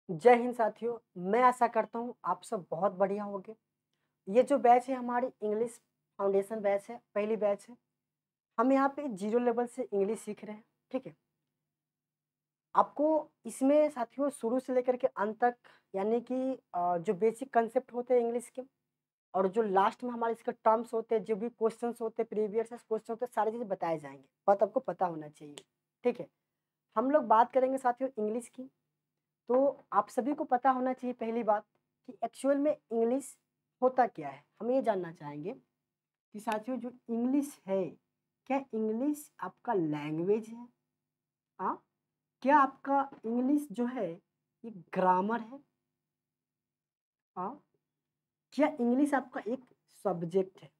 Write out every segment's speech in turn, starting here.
जय हिंद साथियों, मैं आशा करता हूँ आप सब बहुत बढ़िया होंगे। ये जो बैच है हमारी इंग्लिश फाउंडेशन बैच है, पहली बैच है। हम यहाँ पे जीरो लेवल से इंग्लिश सीख रहे हैं, ठीक है। आपको इसमें साथियों शुरू से लेकर के अंत तक यानी कि जो बेसिक कंसेप्ट होते हैं इंग्लिश के और जो लास्ट में हमारे इसके टर्म्स होते हैं, जो भी क्वेश्चंस होते हैं, प्रीवियस क्वेश्चन होते हैं, सारी चीज़ें बताए जाएंगे। बात आपको पता होना चाहिए, ठीक है। हम लोग बात करेंगे साथियों इंग्लिश की। तो आप सभी को पता होना चाहिए पहली बात कि एक्चुअल में इंग्लिश होता क्या है। हम ये जानना चाहेंगे कि साथियों जो इंग्लिश है, क्या इंग्लिश आपका लैंग्वेज है? हाँ, क्या आपका इंग्लिश जो है ये ग्रामर है? हाँ, क्या इंग्लिश आपका एक सब्जेक्ट है?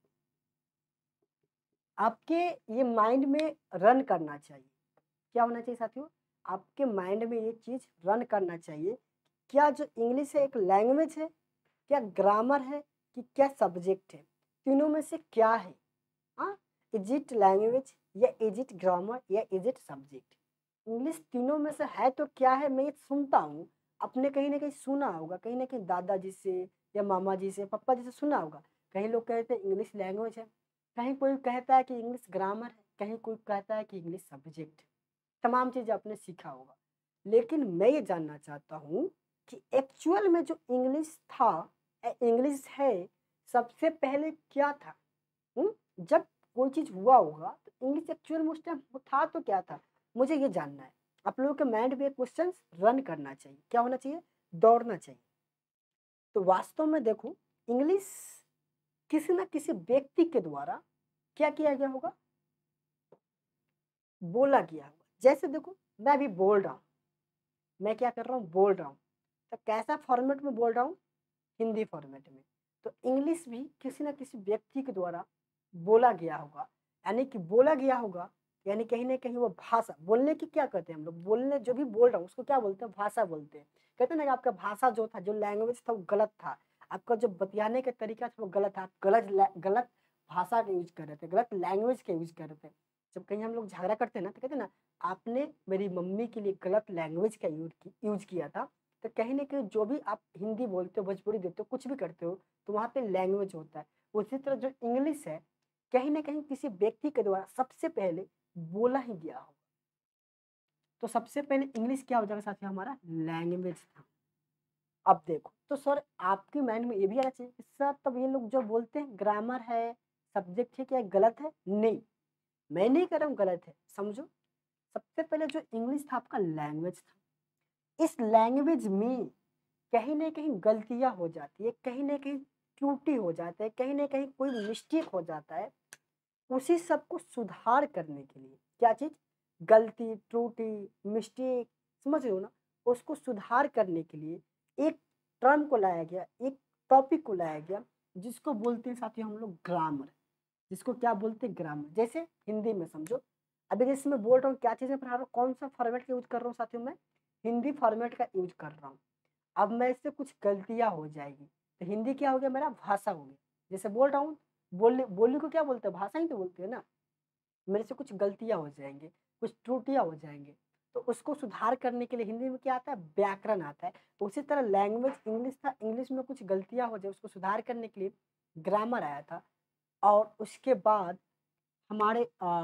आपके ये माइंड में रन करना चाहिए। क्या होना चाहिए साथियों? आपके माइंड में ये चीज़ रन करना चाहिए। क्या जो इंग्लिश है एक लैंग्वेज है, क्या ग्रामर है, कि क्या सब्जेक्ट है? तीनों में से क्या है? हाँ, इज इट लैंग्वेज या इज इट ग्रामर या इज इट सब्जेक्ट? इंग्लिश तीनों में से है तो क्या है? मैं ये सुनता हूँ, आपने कहीं ना कहीं सुना होगा, कहीं ना कहीं दादाजी से या मामा जी से, पापा जी से सुना होगा। कहीं लोग कहते हैं इंग्लिश लैंग्वेज है, कहीं कोई कहता है कि इंग्लिश ग्रामर है, कहीं कोई कहता है कि इंग्लिश सब्जेक्ट है। तमाम चीज़ आपने सीखा होगा। लेकिन मैं ये जानना चाहता हूँ कि एक्चुअल में जो इंग्लिश था, इंग्लिश है, सबसे पहले क्या था? जब कोई चीज़ हुआ होगा तो इंग्लिश एक्चुअल में उस टाइम था तो क्या था? मुझे ये जानना है। आप लोगों के माइंड में क्वेश्चन रन करना चाहिए। क्या होना चाहिए? दौड़ना चाहिए। तो वास्तव में देखो, इंग्लिश किसी न किसी व्यक्ति के द्वारा क्या किया गया होगा? बोला गया होगा। जैसे देखो, मैं अभी बोल रहा हूँ, मैं क्या कर रहा हूँ? बोल रहा हूँ। तो कैसा फॉर्मेट में बोल रहा हूँ? हिंदी फॉर्मेट में। तो इंग्लिश भी किसी न किसी व्यक्ति के द्वारा बोला गया होगा। यानी कि बोला गया होगा, यानी कहीं न कहीं वो भाषा बोलने की क्या कहते हैं हम लोग? बोलने जो भी बोल रहा हूँ उसको क्या बोलते हैं? भाषा बोलते हैं। कहते हैं ना कि आपका भाषा जो था, जो लैंग्वेज था वो गलत था। आपका जो बतियाने का तरीका था वो गलत था। आप गलत भाषा का यूज़ कर रहे थे, गलत लैंग्वेज का यूज़ कर रहे थे। जब कहीं हम लोग झगड़ा करते हैं ना तो कहते हैं ना, आपने मेरी मम्मी के लिए गलत लैंग्वेज का यूज़ किया था। तो कहीं न कहीं जो भी आप हिंदी बोलते हो, भोजपुरी देते हो, कुछ भी करते हो, तो वहाँ पे लैंग्वेज होता है। उसी तरह जो इंग्लिश है, कहीं न कहीं किसी व्यक्ति के द्वारा सबसे पहले बोला ही गया होगा। तो सबसे पहले इंग्लिश क्या हो जाएगा साथियों? हमारा लैंग्वेज था। अब देखो, तो सर आपके माइंड में ये भी आना चाहिए कि सर तब ये लोग जो बोलते हैं ग्रामर है, सब्जेक्ट है, क्या ये गलत है? नहीं, मैं नहीं कह रहा हूँ गलत है, समझो। सबसे पहले जो इंग्लिश था आपका लैंग्वेज था। इस लैंग्वेज में कहीं न कहीं गलतियाँ हो जाती है, कहीं न कहीं त्रुटि हो जाता है, कहीं न कहीं कोई मिस्टेक हो जाता है। उसी सब को सुधार करने के लिए क्या चीज़? गलती, त्रुटि, मिस्टेक, समझ रहे हो ना? उसको सुधार करने के लिए एक टर्म को लाया गया, एक टॉपिक को लाया गया, जिसको बोलते हैं साथियों हम लोग ग्रामर। जिसको क्या बोलते हैं? ग्रामर। जैसे हिंदी में समझो, अभी जैसे मैं बोल रहा हूँ क्या चीज़ें पढ़ा रहा हूँ, कौन सा फॉर्मेट का यूज़ कर रहा हूँ साथियों? मैं हिंदी फॉर्मेट का यूज़ कर रहा हूँ। अब मैं इससे कुछ गलतियाँ हो जाएगी, तो हिंदी क्या हो गया मेरा? भाषा हो गया। जैसे बोल रहा हूँ, बोली को क्या बोलते हैं? भाषा ही तो बोलते हैं ना। मेरे से कुछ गलतियाँ हो जाएँगी, कुछ त्रुटियाँ हो जाएँगी, तो उसको सुधार करने के लिए हिंदी में क्या आता है? व्याकरण आता है। तो उसी तरह लैंग्वेज इंग्लिश था, इंग्लिश में कुछ गलतियाँ हो जाए उसको सुधार करने के लिए ग्रामर आया था। और उसके बाद हमारे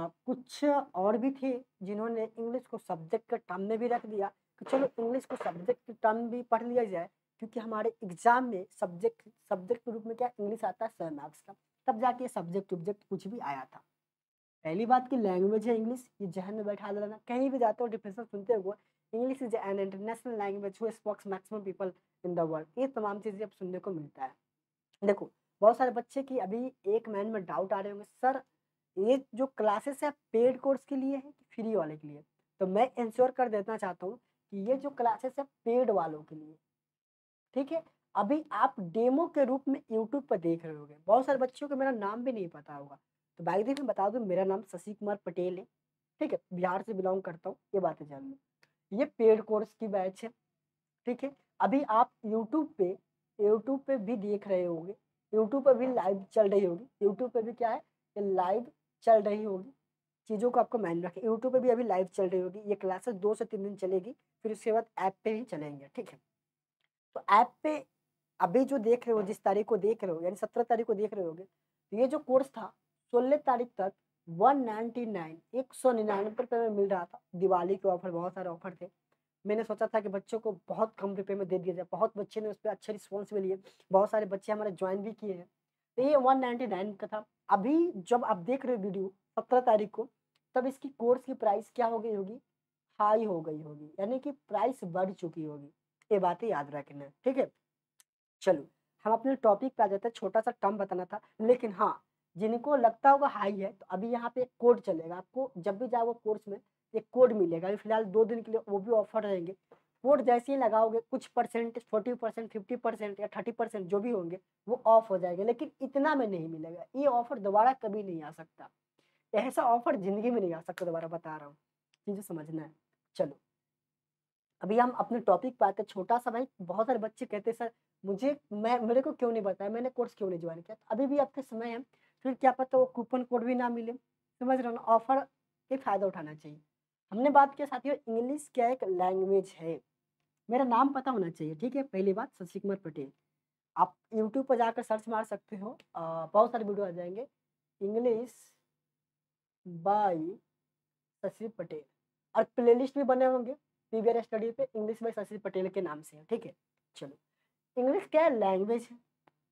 कुछ और भी थे जिन्होंने इंग्लिश को सब्जेक्ट के टर्म में भी रख दिया कि चलो इंग्लिश को सब्जेक्ट के टर्म भी पढ़ लिया जाए, क्योंकि हमारे एग्जाम में सब्जेक्ट सब्जेक्ट के रूप में क्या इंग्लिश आता है 100 मार्क्स का। तब जाके सब्जेक्ट ऑब्जेक्ट कुछ भी आया था। पहली बात की लैंग्वेज है इंग्लिश, ये जहन में बैठा लेना। कहीं भी जाते हो डिफिनेशन सुनते हुए, English is an international language who spokes maximum people in the world, ये तमाम चीज़ें अब सुनने को मिलता है। देखो, बहुत सारे बच्चे की अभी एक माइंड में डाउट आ रहे होंगे, सर ये जो क्लासेस है पेड कोर्स के लिए है कि फ्री वाले के लिए? तो मैं इंश्योर कर देना चाहता हूँ कि ये जो क्लासेस है पेड वालों के लिए, ठीक है। अभी आप डेमो के रूप में यूट्यूब पर देख रहे होगे, बहुत सारे बच्चों को मेरा नाम भी नहीं पता होगा। तो बाई द वे मैं बता दूं, मेरा नाम शशि कुमार पटेल है, ठीक है, बिहार से बिलोंग करता हूँ, ये बातें जान लो। ये पेड कोर्स की बैच है, ठीक है। अभी आप यूट्यूब पे भी देख रहे होंगे, यूट्यूब पर भी लाइव चल रही होगी, यूट्यूब पे भी क्या है, ये लाइव चल रही होगी। चीज़ों को आपको माइंड रखें, यूट्यूब पे भी अभी लाइव चल रही होगी। ये क्लासेस 2 से 3 दिन चलेगी, फिर उसके बाद ऐप पे ही चलेंगे, ठीक है। तो ऐप पे अभी जो देख रहे हो, जिस तारीख को देख रहे हो, यानी 17 तारीख को देख रहे होगे, तो ये जो कोर्स था 16 तारीख तक 199 199 में मिल रहा था। दिवाली के ऑफर, बहुत सारे ऑफर थे। मैंने सोचा था कि बच्चों को बहुत कम रुपए में दे दिया जाए। बहुत बच्चे ने उस पर अच्छे रिस्पॉन्स भी लिए, बहुत सारे बच्चे हमारे ज्वाइन भी किए हैं। तो ये 199 का था। अभी जब आप देख रहे हो वीडियो 17 तारीख को, तब इसकी कोर्स की प्राइस क्या हो गई होगी, हाई हो गई होगी, यानी कि प्राइस बढ़ चुकी होगी। ये बातें याद रखना, ठीक है। चलो हम अपने टॉपिक पे आ जाते हैं। छोटा सा टर्म बताना था, लेकिन हाँ, जिनको लगता होगा हाई है तो अभी यहाँ पे एक कोड चलेगा। आपको जब भी जाओगे कोर्स में एक कोड मिलेगा। अभी फिलहाल 2 दिन के लिए वो भी ऑफर रहेंगे। कोड जैसे ही लगाओगे कुछ परसेंट, 40%, 50% या 30% जो भी होंगे वो ऑफ हो जाएगा, लेकिन इतना में नहीं मिलेगा। ये ऑफर दोबारा कभी नहीं आ सकता। ऐसा ऑफर जिंदगी में नहीं आ सकता, दोबारा बता रहा हूँ, चीजें समझना है। चलो अभी हम अपने टॉपिक पे आते हैं। छोटा सा भाई, बहुत सारे बच्चे कहते हैं सर मेरे को क्यों नहीं बताया, मैंने कोर्स क्यों नहीं ज्वाइन किया। तो अभी भी आपके समय है, फिर क्या पता वो कूपन कोड भी ना मिले। समझ रहे हो ना, ऑफर के फायदा उठाना चाहिए। हमने बात किया साथियों, इंग्लिश क्या एक लैंग्वेज है। मेरा नाम पता होना चाहिए, ठीक है। पहली बात शशि कुमार पटेल। आप यूट्यूब पर जाकर सर्च मार सकते हो, बहुत सारे वीडियो आ जाएंगे। इंग्लिश बाय शशि पटेल, और प्लेलिस्ट भी बने होंगे पीवीआर स्टडी पे, इंग्लिश बाय शशि पटेल के नाम से है, ठीक है। चलो इंग्लिश क्या है, लैंग्वेज है।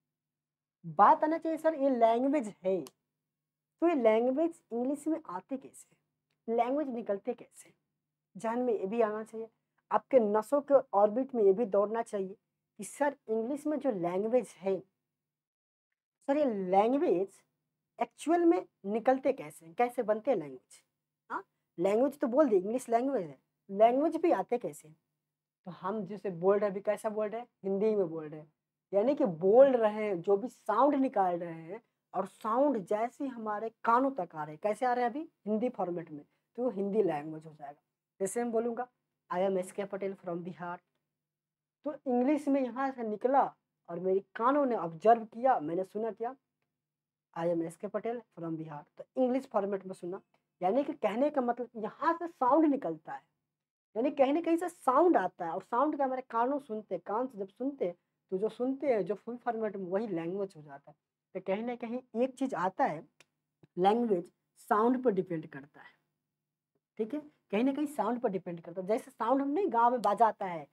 बात आना चाहिए सर ये लैंग्वेज है, तो ये लैंग्वेज इंग्लिश में आते कैसे, लैंग्वेज निकलते कैसे, ध्यान में ये भी आना चाहिए। आपके नसों के ऑर्बिट में ये भी दौड़ना चाहिए कि सर इंग्लिश में जो लैंग्वेज है, सर ये लैंग्वेज एक्चुअल में निकलते कैसे हैं, कैसे बनते हैं लैंग्वेज। हाँ, लैंग्वेज तो बोल दी, इंग्लिश लैंग्वेज है, लैंग्वेज भी आते कैसे। तो हम जिसे बोल रहे हैं अभी, कैसा बोल रहे हैं, हिंदी में बोल रहे हैं। यानी कि बोल रहे हैं, जो भी साउंड निकाल रहे हैं, और साउंड जैसे हमारे कानों तक आ रहे हैं, कैसे आ रहे हैं अभी, हिंदी फॉर्मेट में, तो वो हिंदी लैंग्वेज हो जाएगा। जैसे मैं बोलूँगा आई एम एस के पटेल फ्रॉम बिहार, तो इंग्लिश में यहाँ से निकला और मेरी कानों ने ऑब्जर्व किया, मैंने सुना क्या, आई एम एस के पटेल फ्रॉम बिहार, तो इंग्लिश फॉर्मेट में सुना। यानी कि कहने का मतलब यहाँ से साउंड निकलता है, यानी कहीं ना कहीं से साउंड आता है, और साउंड का हमारे कानों सुनते, कान से जब सुनते, तो जो सुनते हैं जो फुल फॉर्मेट में, वही लैंग्वेज हो जाता है। तो कहीं ना कहीं एक चीज आता है, लैंग्वेज साउंड पर डिपेंड करता है, ठीक है। कहीं ना कहीं साउंड पर डिपेंड करता है। जैसे साउंड हम नहीं गाँव में बाजा आता है,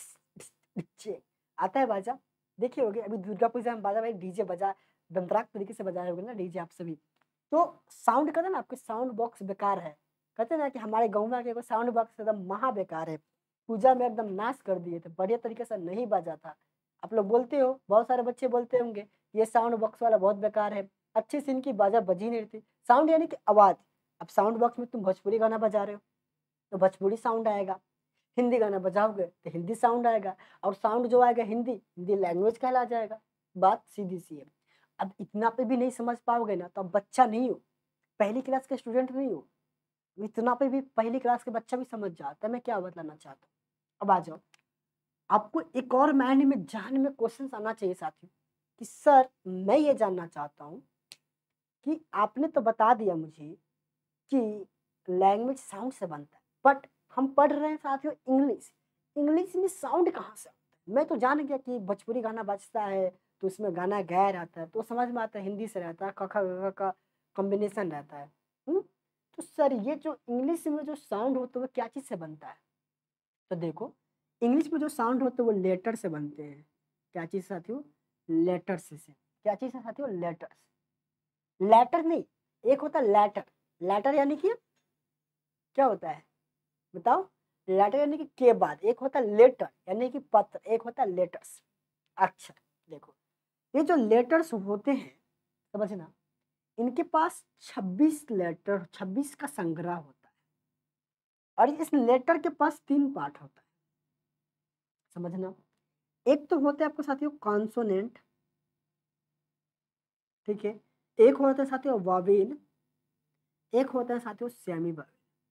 आता है बाजा, देखिए होगे अभी दुर्गा पूजा में बाजा, भाई डीजे बजा, दंतराक तरीके से बजाए होगे ना डीजे आप सभी। तो साउंड कहते हैं ना, आपके साउंड बॉक्स बेकार है, कहते हैं ना कि हमारे गाँव में आके साउंड बॉक्स एकदम महा बेकार है, पूजा में एकदम नाश कर दिए थे, बढ़िया तरीके से नहीं बजा था। आप लोग बोलते हो, बहुत सारे बच्चे बोलते होंगे ये साउंड बॉक्स वाला बहुत बेकार है, अच्छी से इनकी बाजा बजी नहीं रही थी। साउंड यानी कि आवाज। अब साउंड बॉक्स में तुम भोजपुरी गाना बजा रहे हो तो भोजपुरी साउंड आएगा, हिंदी गाना बजाओगे तो हिंदी साउंड आएगा, और साउंड जो आएगा हिंदी, हिंदी लैंग्वेज कहला जाएगा। बात सीधी सी है। अब इतना पे भी नहीं समझ पाओगे ना, तो अब बच्चा नहीं हो, पहली क्लास के स्टूडेंट नहीं हो, इतना पे भी पहली क्लास के बच्चा भी समझ जाता है मैं क्या बताना चाहता हूँ। अब आ जाओ, आपको एक और माइंड में जान में क्वेश्चन आना चाहिए साथियों, कि सर मैं ये जानना चाहता हूँ कि आपने तो बता दिया मुझे कि लैंग्वेज साउंड से बनता है, बट हम पढ़ रहे हैं साथियों इंग्लिश, इंग्लिश में साउंड कहाँ से आता है। मैं तो जान गया कि भोजपुरी गाना बजता है तो उसमें गाना गाया रहता है, तो समझ में आता है हिंदी से रहता है, क ख ग घ का कॉम्बिनेशन रहता है। तो सर ये जो इंग्लिश में जो साउंड होता है वो क्या चीज़ से बनता है। तो देखो इंग्लिश में जो साउंड होते हैं वो लेटर से बनते हैं। क्या चीज़ साथियों, लेटर्स से। क्या चीज़ है साथियों, लेटर्स। लेटर नहीं, एक होता है लेटर, लेटर यानी कि क्या होता है बताओ, लेटर यानी कि के बाद, एक होता है लेटर यानी कि पत्र, एक होता है लेटर्स। अच्छा देखो, ये जो लेटर्स होते हैं, समझना, इनके पास 26 लेटर, 26 का संग्रह होता है, और इस लेटर के पास 3 पार्ट होता है, समझना। एक तो होते हैं आपको साथियों कॉन्सोनेंट, ठीक है, एक होता है साथियों वावेल, एक होता है साथियों सेमी वावेल।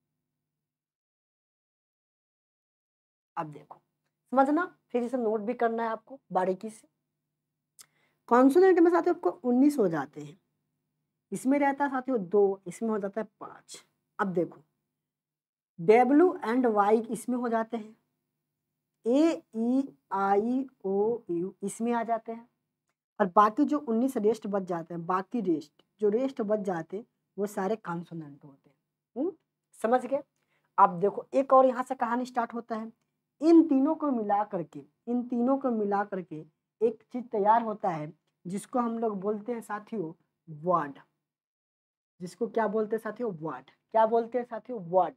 अब देखो समझना, फिर इसे नोट भी करना है आपको बारीकी से। कॉन्सोनेंट में साथियों आपको 19 हो जाते हैं, इसमें रहता है साथियों 2, इसमें हो जाता है 5। अब देखो डब्ल्यू एंड वाई इसमें हो जाते हैं, ए ई आई ओ यू इसमें आ जाते हैं, और बाकी जो 19 रेस्ट बच जाते हैं, बाकी रेस्ट बच जाते हैं वो सारे कॉन्सोनेंट होते हैं। समझ गए? अब देखो एक और यहाँ से कहानी स्टार्ट होता है। इन तीनों को मिला करके एक चीज तैयार होता है जिसको हम लोग बोलते हैं साथियों वर्ड। जिसको क्या बोलते हैं साथियों? वर्ड। क्या बोलते हैं साथियों? वर्ड।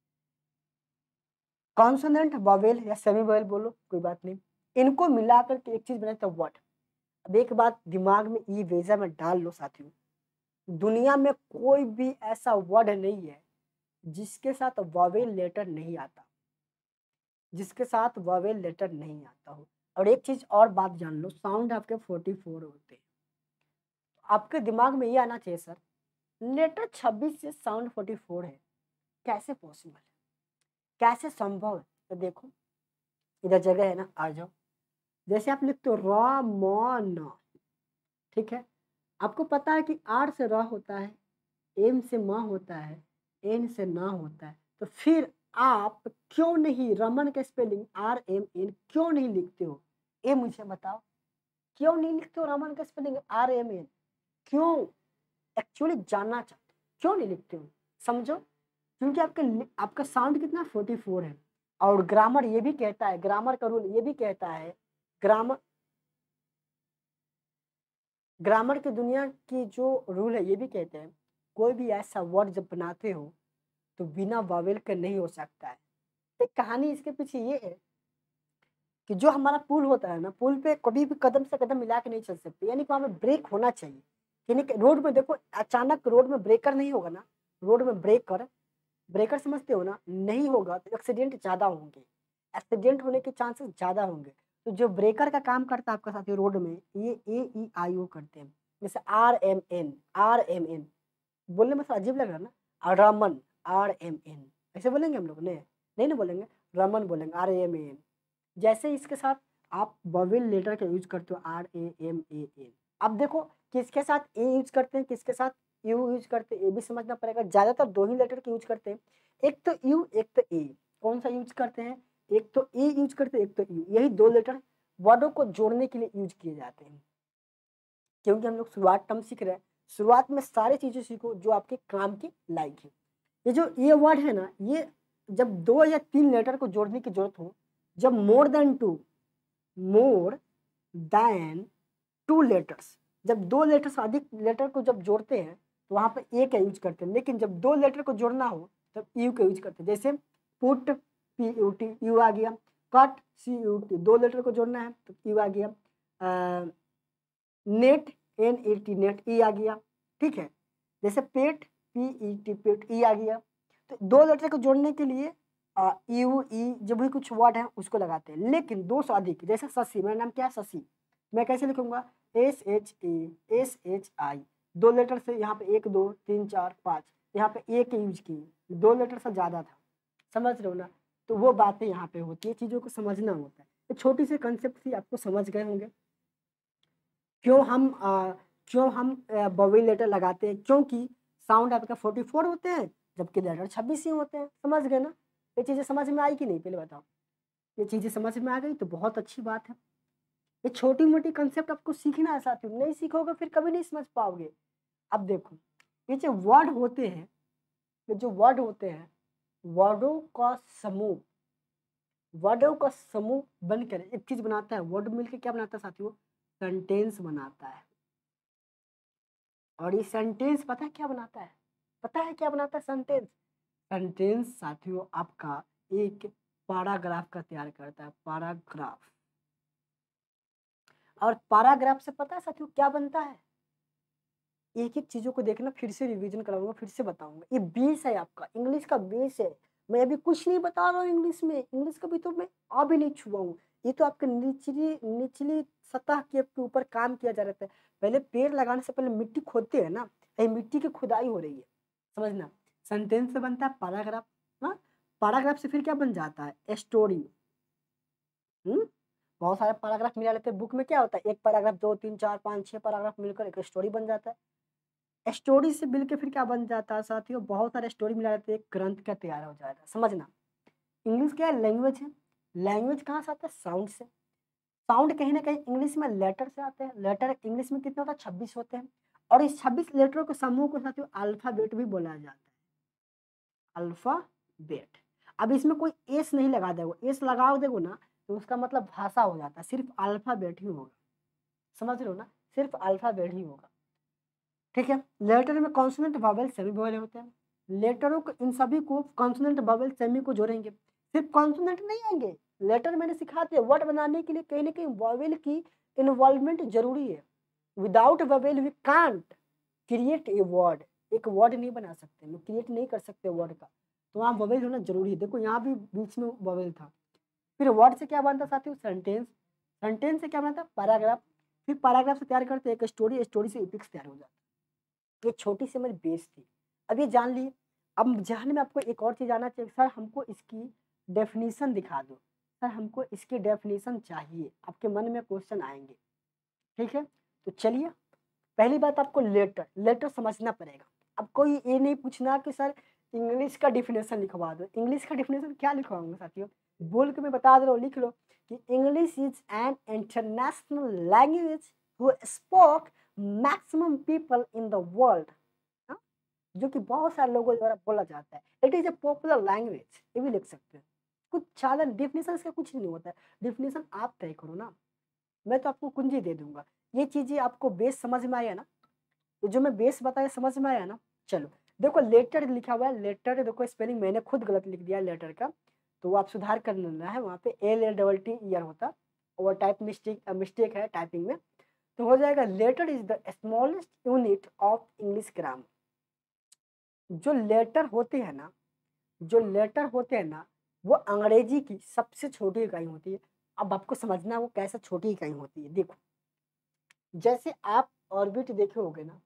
कॉन्सोनेंट, वोवेल या सेमी वोवेल बोलो, कोई बात नहीं, इनको मिलाकर के एक चीज बनाते हैं वर्ड। अब एक बात दिमाग में ये वेजा में डाल लो साथियों, दुनिया में कोई भी ऐसा वर्ड नहीं है जिसके साथ वोवेल लेटर नहीं आता, जिसके साथ वोवेल लेटर नहीं आता हो। और एक चीज और बात जान लो, साउंड आपके 44 होते हैं। आपके दिमाग में ये आना चाहिए सर, लेटर 26 से साउंड 44 है, कैसे पॉसिबल है, कैसे संभव है? तो देखो इधर जगह है ना, आ जाओ। जैसे आप लिखते हो र म न, ठीक है, आपको पता है कि आर से र होता है, एम से म होता है, एन से न होता है, तो फिर आप क्यों नहीं रमन का स्पेलिंग आर एम एन क्यों नहीं लिखते हो? ये मुझे बताओ, क्यों नहीं लिखते हो रमन का स्पेलिंग आर एम एन? क्यों? एक्चुअली जानना चाहते हो क्यों नहीं लिखते हो? समझो, क्योंकि आपका साउंड कितना 44 है। और ग्रामर ये भी कहता है, ग्रामर का रूल ये भी कहता है, ग्रामर ग्रामर की दुनिया की जो रूल है ये भी कहते हैं, कोई भी ऐसा वर्ड जब बनाते हो तो बिना वावेल के नहीं हो सकता है। एक कहानी इसके पीछे ये है कि जो हमारा पुल होता है ना, पुल पे कभी भी कदम से कदम मिला के नहीं चल सकते, यानी कि वहाँ पे ब्रेक होना चाहिए। यानी कि रोड में देखो, अचानक रोड में ब्रेकर नहीं होगा ना, रोड में ब्रेकर समझते हो ना, नहीं होगा तो एक्सीडेंट ज़्यादा होंगे, एक्सीडेंट होने के चांसेस ज़्यादा होंगे। तो जो ब्रेकर का काम करता है आपका साथी रोड में, ये AEIO करते हैं। जैसे RMN बोलने में थोड़ा अजीब लग रहा है ना, रमन RMN ऐसे बोलेंगे हम लोग ने? नहीं ना बोलेंगे, रमन बोलेंगे RAMAN। जैसे इसके साथ आप वोवेल लेटर का यूज करते हो RAMAN। अब देखो किसके साथ ए यूज करते हैं, किसके साथ यू यूज करते हैं, ये भी समझना पड़ेगा। ज्यादातर दो ही लेटर के यूज करते हैं, एक तो यू एक तो ए। कौन सा यूज करते हैं? एक तो ए यूज करते हैं, एक तो यू। यही दो लेटर वर्डों को जोड़ने के लिए यूज किए जाते हैं। क्योंकि हम लोग शुरुआत टर्म सीख रहे हैं, शुरुआत में सारी चीजें सीखो जो आपके काम की लायक है। ये जो ये वर्ड है ना, ये जब 2 या 3 लेटर को जोड़ने की जरूरत हो, जब मोर देन 2 लेटर्स, जब 2 लेटर से अधिक लेटर को जब जोड़ते हैं तो वहां पर ए का यूज करते हैं। लेकिन जब 2 लेटर को जोड़ना हो तब यू का यूज करते हैं। जैसे पुट PUT यू आ गया, कट CUT 2 लेटर को जोड़ना है तो यू आ गया, नेट NET नेट ई आ गया, ठीक है। जैसे पेट PET पेट ई आ गया। तो 2 लेटर को जोड़ने के लिए यू ई जब भी कुछ वर्ड है उसको लगाते हैं। लेकिन 2 से अधिक, जैसे शशि, मेरा नाम क्या है? शशि, मैं कैसे लिखूंगा? SHI 2 लेटर से यहाँ पे 1 2 3 4 5, यहाँ पे ए के यूज किए, 2 लेटर से ज्यादा था, समझ रहे हो ना? तो वो बातें यहाँ पे होती है, चीजों को समझना होता है। तो छोटी सी कंसेप्ट थी, आपको समझ गए होंगे क्यों हम वोवेल लेटर लगाते हैं, क्योंकि साउंड आपका 44 होते हैं जबकि लेटर 26 ही होते हैं। समझ गए ना? ये चीजें समझ में आई कि नहीं, पहले बताओ। ये चीजें समझ में आ गई तो बहुत अच्छी बात है। ये छोटी मोटी कंसेप्ट आपको सीखना है साथियों, नहीं सीखोगे फिर कभी नहीं समझ पाओगे। अब देखो ये जो वर्ड होते हैं, ये जो वर्ड होते हैं, वर्डों का समूह, वर्डों का समूह बनकर एक चीज बनाता है। वर्ड मिलकर क्या बनाता है साथियों? सेंटेंस बनाता है। और ये सेंटेंस पता है क्या बनाता है? पता है क्या बनाता है सेंटेंस? सेंटेंस साथियों आपका एक पैराग्राफ का तैयार करता है, पैराग्राफ। और पैराग्राफ से पता है साथियों क्या बनता है? एक एक चीजों को देखना, फिर से रिवीजन कराऊंगा, फिर से बताऊंगा। ये बेस है आपका, इंग्लिश का बेस है। मैं अभी कुछ नहीं बता रहा हूँ इंग्लिश में, इंग्लिश का भी तो मैं अभी नहीं छुआ हूँ। ये तो आपके निचली निचली सतह के ऊपर काम किया जा रहा है। पहले पेड़ लगाने से पहले मिट्टी खोदते हैं ना, ये मिट्टी की खुदाई हो रही है, समझना। सेंटेंस से बनता है पैराग्राफ, हाँ। पैराग्राफ से फिर क्या बन जाता है? स्टोरी। बहुत सारे पैराग्राफ मिला लेते हैं बुक में, क्या होता है? एक पैराग्राफ 2 3 4 5 6 पैराग्राफ मिलकर एक स्टोरी बन जाता है। स्टोरी से मिलकर फिर क्या बन जाता है साथियों? बहुत सारे स्टोरी मिला लेते हैं, एक ग्रंथ का तैयार हो जाएगा, समझना। इंग्लिश क्या है? लैंग्वेज है। लैंग्वेज कहाँ से आता है? साउंड से। साउंड कहीं ना कहीं इंग्लिश में लेटर से आते हैं। लेटर इंग्लिश में कितने होता है? 26 होते हैं। और इस 26 लेटरों के समूह को साथियों अल्फाबेट भी बोला जाता है, अल्फाबेट। अब इसमें कोई एस नहीं लगा देगो, एस लगाओ देगो ना तो उसका मतलब भाषा हो जाता है, सिर्फ अल्फाबेट ही होगा। समझ रहे हो ना, सिर्फ अल्फाबेट ही होगा। ठीक है, लेटर में कॉन्सोनेंट वोवेल सेमी वोवेल होते हैं। लेटरों को इन सभी को कॉन्सोनेंट वोवेल सेमी को जोड़ेंगे। सिर्फ कॉन्सोनेंट नहीं आएंगे, लेटर मैंने सिखाते हैं वर्ड बनाने के लिए कहीं ना कहीं वोवेल की इन्वॉल्वमेंट जरूरी है। Without vowel we can't create a word. एक वर्ड नहीं बना सकते, मैं क्रिएट नहीं कर सकते वर्ड का, तो वहाँ वोवेल होना जरूरी है। देखो यहाँ भी बीच में वोवेल था। फिर वर्ड से क्या बनता साथियों? सेंटेंस। सेंटेंस से क्या बनता? पैराग्राफ। फिर पैराग्राफ से तैयार करते एक स्टोरी, स्टोरी से एपिक्स तैयार हो जाता। ये छोटी सी मेरी बेस थी, अब ये जान ली। अब जहन में आपको एक और चीज आना चाहिए, सर हमको इसकी डेफिनेशन दिखा दो, सर हमको इसकी डेफिनेशन चाहिए, आपके मन में क्वेश्चन आएंगे। ठीक है, तो चलिए पहली बात आपको लेटर, लेटर समझना पड़ेगा। अब कोई ये नहीं पूछना कि सर इंग्लिश का डिफिनेशन लिखवा दो। इंग्लिश का डिफिनेशन क्या लिखवाऊंगा साथियों, बोल के मैं बता दे रहा हूँ, लिख लो कि English is an international language who spoke maximum people in the world, जो कि बहुत सारे लोगों द्वारा बोला जाता है। It is a popular language, ये भी लिख सकते हैं। कुछ ज्यादा डिफिनेशन का कुछ नहीं होता है, डिफिनेशन आप तय करो ना, मैं तो आपको कुंजी दे दूंगा। ये चीजें आपको बेस समझ में आया ना, तो जो मैं बेस बताया समझ में आया ना। चलो देखो लेटर लिखा हुआ है, लेटर देखो स्पेलिंग मैंने खुद गलत लिख दिया लेटर का, तो वो आप सुधार कर लेना है, वहाँ पे LLT ईयर होता, और टाइप मिस्टेक है टाइपिंग में, तो हो जाएगा letter is the smallest unit of English grammar. जो लेटर होते हैं ना, जो लेटर होते हैं ना, वो अंग्रेजी की सबसे छोटी इकाई होती है। अब आपको समझना वो कैसे छोटी इकाई होती है। देखो जैसे आप ऑर्बिट देखे होगे ना,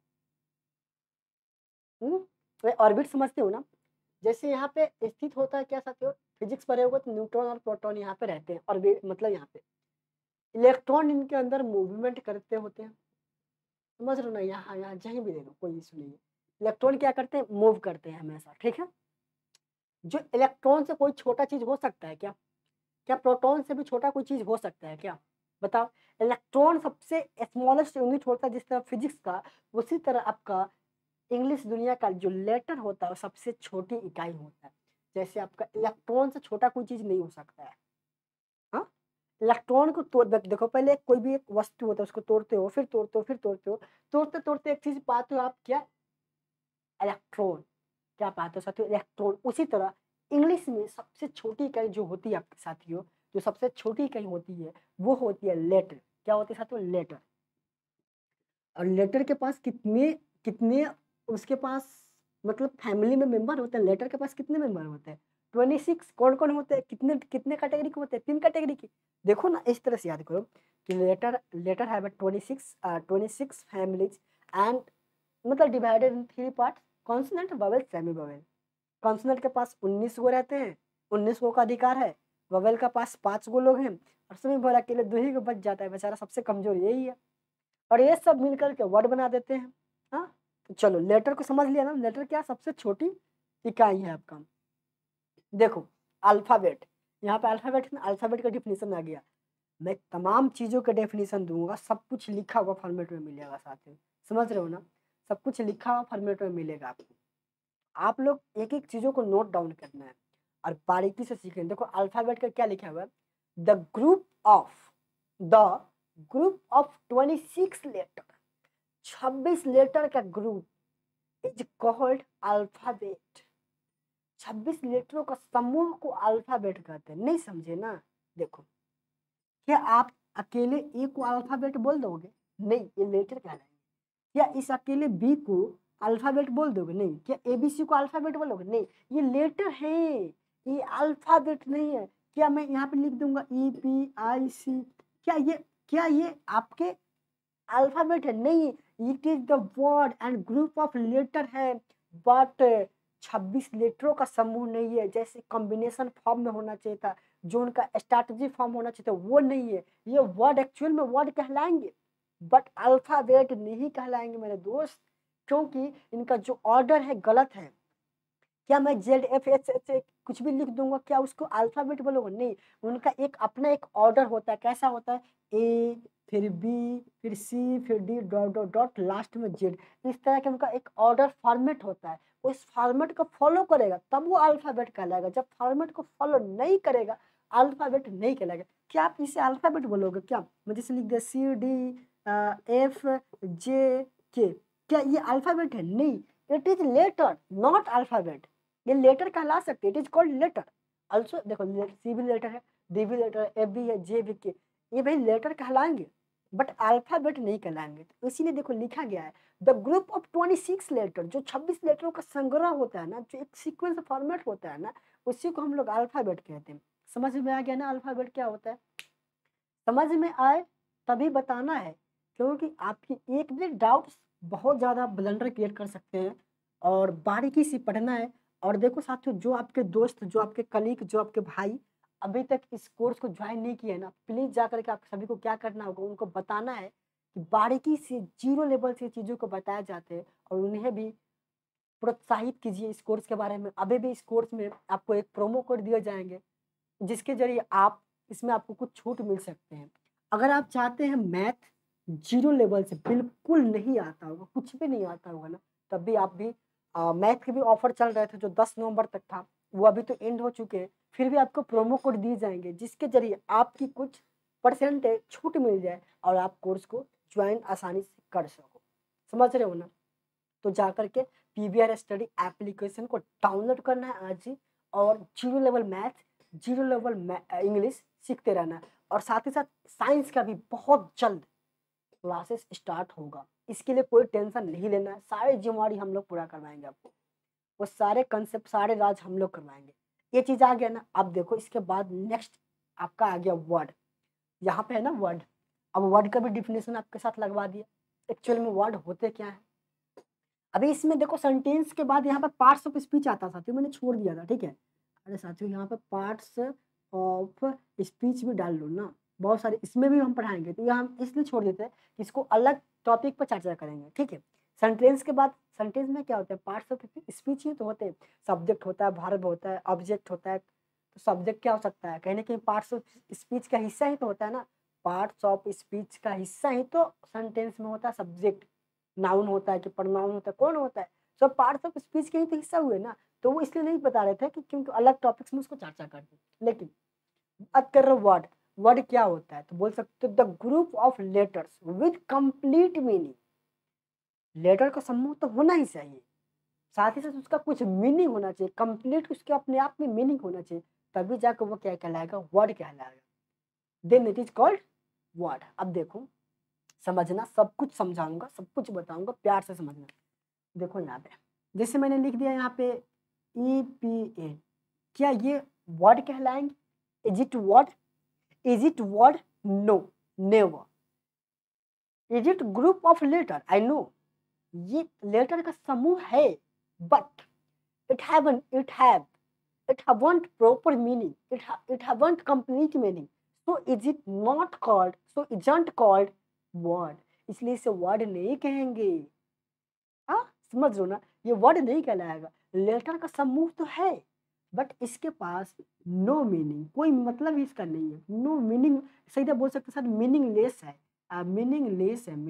तो ऑर्बिट समझते हो ना, जैसे यहाँ पे स्थित होता है क्या साथियों, फिजिक्स पढ़े होगे तो न्यूट्रॉन और प्रोटॉन यहाँ पे रहते हैं, ऑर्बिट मतलब यहाँ पे इलेक्ट्रॉन इनके अंदर मूवमेंट करते होते हैं। समझ रहे हो ना, यहाँ यहाँ जहीं भी ले लो कोई इशू नहीं है। इलेक्ट्रॉन क्या करते हैं? मूव करते हैं हमेशा। ठीक है, जो इलेक्ट्रॉन से कोई छोटा चीज हो सकता है क्या? क्या प्रोटॉन से भी छोटा कोई चीज हो सकता है क्या? बताओ। इलेक्ट्रॉन सबसे स्मॉलेस्ट यूनिट होता है जिस तरह फिजिक्स का, उसी तरह आपका इंग्लिश दुनिया का जो लेटर होता है वो सबसे छोटी इकाई होता है। जैसे आपका इलेक्ट्रॉन से छोटा कोई चीज नहीं हो सकता है। हाँ, इलेक्ट्रॉन को तोड़ देखो, पहले कोई भी एक वस्तु होता है उसको तोड़ते हो, फिर तोड़ते हो, फिर तोड़ते हो, तोड़ते तोड़ते एक चीज पाते हो आप, क्या? इलेक्ट्रॉन। क्या पाते हो साथियों? इलेक्ट्रॉन। उसी तरह इंग्लिश में सबसे छोटी इकाई जो होती है आपके साथियों, जो सबसे छोटी इकाई होती है वो होती है लेटर। क्या होती है साथियों? लेटर। और लेटर के पास कितने कितने उसके पास मतलब फैमिली में मेंबर होते हैं, लेटर के पास कितने मेंबर होते हैं? 26। कौन कौन होते हैं? कितने कितने कैटेगरी के होते हैं? 3 कैटेगरी के। देखो ना इस तरह से याद करो कि letter letter have 26 families and मतलब divided in 3 part, consonant vowel semi vowel. Consonant के पास 19 गो रहते हैं, 19 गो का अधिकार है। वोवेल का पास 5 गो लोग हैं, और सेमी वोवेल अकेले 2 ही को बच जाता है, बेचारा सबसे कमजोर यही है। और ये सब मिलकर के वर्ड बना देते हैं। हाँ, तो चलो लेटर को समझ लिया ना, लेटर क्या सबसे छोटी इकाई है आपका। देखो अल्फाबेट, यहाँ पे अल्फाबेट अल्फाबेट का डिफिनेशन आ गया। मैं तमाम चीजों का डेफिनेशन दूंगा, सब कुछ लिखा हुआ फॉर्मेट में मिलेगा साथ में। समझ रहे हो ना, सब कुछ लिखा हुआ फॉर्मेट में मिलेगा आपको। आप लोग एक एक चीजों को नोट डाउन करना है और बारीकी से सीखें। देखो अल्फाबेट का क्या लिखा हुआ है, the group of 26 letter, 26 letter का ग्रुप इज कॉल्ड अल्फाबेट। 26 लेटरों का समूह को अल्फाबेट कहते हैं। नहीं समझे ना? देखो क्या आप अकेले ए को अल्फाबेट बोल दोगे? नहीं, ये लेटर कहलाएंगे। क्या इस अकेले बी को अल्फाबेट बोल दोगे? नहीं। क्या ABC को अल्फाबेट बोलोगे? नहीं, ये लेटर है, ये अल्फाबेट नहीं है। क्या मैं यहाँ पे लिख दूंगा EPIC, क्या ये आपके अल्फाबेट है? नहीं, it is the word and group of letter है, बट 26 लेटरों का समूह नहीं है। जैसे कॉम्बिनेशन फॉर्म में होना चाहिए था, जो उनका स्ट्रैटेजी फॉर्म होना चाहिए था, वो नहीं है। ये वर्ड एक्चुअल में वर्ड कहलाएंगे, बट अल्फाबेट नहीं कहलाएंगे मेरे दोस्त, क्योंकि इनका जो ऑर्डर है गलत है। क्या मैं ZFH कुछ भी लिख दूंगा, क्या उसको अल्फाबेट बोलोगे? नहीं, उनका एक अपना एक ऑर्डर होता है। कैसा होता है? ए, फिर बी, फिर सी, फिर D, dot dot dot, last में जेड। इस तरह के उनका एक ऑर्डर फॉर्मेट होता है। उस फॉर्मेट को फॉलो करेगा तब वो अल्फाबेट कहलाएगा। जब फॉर्मेट को फॉलो नहीं करेगा, अल्फाबेट नहीं कहलाएगा। क्या आप इसे अल्फाबेट बोलोगे? क्या मैं जैसे लिख दिया सी डी एफ जे के, क्या ये अल्फाबेट है? नहीं, it is letter not alphabet. ये लेटर कहला सकते, it is called letter. Also देखो, सी भी लेटर है, डी भी लेटर है, एफ भी है, जे भी के, ये भाई लेटर कहलाएंगे बट अल्फाबेट नहीं कहलाएंगे। तो इसीलिए देखो लिखा गया है द ग्रुप ऑफ 26 लेटर, जो 26 लेटरों का संग्रह होता है ना, जो एक सीक्वेंस फॉर्मेट होता है ना, उसी को हम लोग अल्फाबेट कहते हैं। समझ में आ गया ना अल्फाबेट क्या होता है? समझ में आए तभी बताना है, क्योंकि आपकी एक भी डाउट्स बहुत ज़्यादा ब्लंडर क्रिएट कर सकते हैं और बारीकी से पढ़ना है। और देखो साथियों, जो आपके दोस्त, जो आपके कलीग, जो आपके भाई अभी तक इस कोर्स को ज्वाइन नहीं किए ना, प्लीज़ जा करके आप सभी को क्या करना होगा, उनको बताना है कि बारीकी से जीरो लेवल से चीज़ों को बताया जाते हैं और उन्हें भी प्रोत्साहित कीजिए इस कोर्स के बारे में। अभी भी इस कोर्स में आपको एक प्रोमो कोड दिए जाएंगे जिसके जरिए आप इसमें आपको कुछ छूट मिल सकते हैं। अगर आप चाहते हैं मैथ जीरो लेवल से बिल्कुल नहीं आता होगा, कुछ भी नहीं आता होगा ना, तब भी आप भी मैथ के भी ऑफर चल रहे थे जो 10 नवंबर तक था, वो अभी तो एंड हो चुके हैं। फिर भी आपको प्रोमो कोड दिए जाएंगे जिसके जरिए आपकी कुछ परसेंटेज छूट मिल जाए और आप कोर्स को ज्वाइन आसानी से कर सको। समझ रहे हो ना? तो जाकर के पीवीआर स्टडी एप्लीकेशन को डाउनलोड करना है आज ही और zero level math, zero level English सीखते रहना है। और साथ ही साथ साइंस का भी बहुत जल्द क्लासेस स्टार्ट होगा। इसके लिए कोई टेंशन नहीं लेना है, सारी जिम्मेवारी हम लोग पूरा करवाएंगे आपको। वो सारे कंसेप्ट, सारे राज हम लोग करवाएंगे। ये चीज़ आ गया ना? अब देखो इसके बाद नेक्स्ट आपका आ गया वर्ड। यहाँ पे है ना वर्ड। अब वर्ड का भी डिफिनेशन आपके साथ लगवा दिया। एक्चुअल में वर्ड होते क्या है? अभी इसमें देखो सेंटेंस के बाद यहाँ पे पार्ट्स ऑफ स्पीच आता साथियों, मैंने छोड़ दिया था, ठीक है। अरे साथियों यहाँ पे पार्ट्स ऑफ स्पीच भी डाल लो ना, बहुत सारे इसमें भी हम पढ़ाएंगे, तो यहाँ हम इसलिए छोड़ देते हैं कि इसको अलग टॉपिक पर चर्चा करेंगे, ठीक है। सेंटेंस के बाद, सेंटेंस में क्या होता है? पार्ट्स ऑफ स्पीच ही तो होते हैं। सब्जेक्ट होता है, वर्ब होता है, ऑब्जेक्ट होता है। तो सब्जेक्ट क्या हो सकता है? कहीं ना कहीं पार्ट्स ऑफ स्पीच का हिस्सा ही तो होता है ना। पार्ट्स ऑफ स्पीच का हिस्सा ही तो सेंटेंस में होता है सब्जेक्ट। नाउन होता है कि प्रोनाउन होता है, कौन होता है? सब पार्ट्स ऑफ स्पीच के ही तो हिस्सा हुए ना। तो वो इसलिए नहीं बता रहे थे कि क्योंकि अलग टॉपिक्स में उसको चर्चा करते। लेकिन बात कर रहे वर्ड, वर्ड क्या होता है? तो बोल सकते हो the group of letters with complete meaning. Letter का समूह तो होना ही चाहिए, साथ ही साथ उसका कुछ मीनिंग होना चाहिए, कंप्लीट उसके अपने आप में मीनिंग होना चाहिए, तभी जाकर वो क्या कहलाएगा? वर्ड कहलाएगा। Then it is called word. अब देखो समझना, सब कुछ समझाऊंगा, सब कुछ बताऊंगा, प्यार से समझना। देखो यहाँ पे जैसे मैंने लिख दिया यहाँ पे EPA, क्या ये वर्ड कहलाएंगे? Is it word? Is it word? No, never. Is it group of letter? I know, ये लेटर का समूह है, but it haven't proper meaning, it haven't complete meaning, so isn't called word। इसलिए इसे word नहीं कहेंगे। हाँ, समझ लो ना, ये वर्ड नहीं कहलाएगा। लेटर का समूह तो है बट इसके पास नो मीनिंग, कोई मतलब ही इसका नहीं है। नो मीनिंग, सही बोल सकते सर, मीनिंगलेस है। मीनिंगलेस है,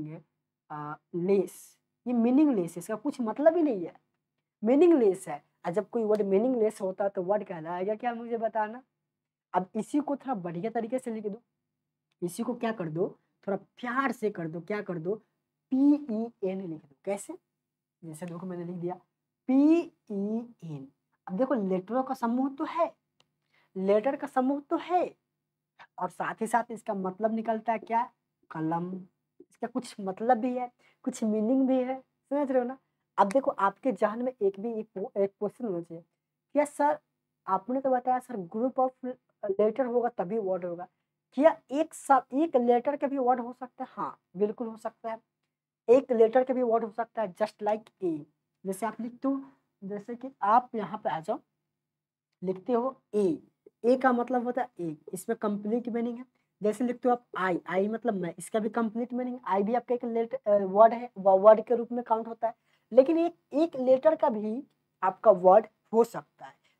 लेस, ये मीनिंगलेस है, इसका कुछ मतलब ही नहीं है, मीनिंगलेस है। और जब कोई वर्ड मीनिंगलेस होता तो वर्ड कहलाएगा क्या? मुझे बताना। अब इसी को थोड़ा बढ़िया तरीके से लिख दो, इसी को क्या कर दो, थोड़ा प्यार से कर दो, क्या कर दो? PEN लिख दो। कैसे? जैसे देखो मैंने लिख दिया PEN। अब देखो लेटरों का समूह तो है, लेटर का समूह तो है, और साथ ही साथ इसका मतलब निकलता है क्या? कलम। इसका कुछ मतलब भी है, कुछ मीनिंग भी है, समझ रहे हो ना? अब देखो आपके जहन में एक क्वेश्चन होना चाहिए, क्या सर आपने तो बताया सर ग्रुप ऑफ लेटर होगा तभी वर्ड होगा, क्या एक लेटर का भी वर्ड हो सकता है? हाँ बिल्कुल हो सकता है, एक लेटर का भी वर्ड हो सकता है, जस्ट लाइक ए। जैसे आप लिखते हो, जैसे कि आप यहाँ पे आ जाओ, लिखते हो ए का मतलब होता है एक, इसमें कंप्लीट मीनिंग है। जैसे लिखते हो आप आई मतलब मैं, इसका भी कंप्लीट मीनिंग, आई भी आपका एक वर्ड है, वर्ड के रूप में काउंट होता है। लेकिन एक लेटर का भी आपका वर्ड हो सकता है।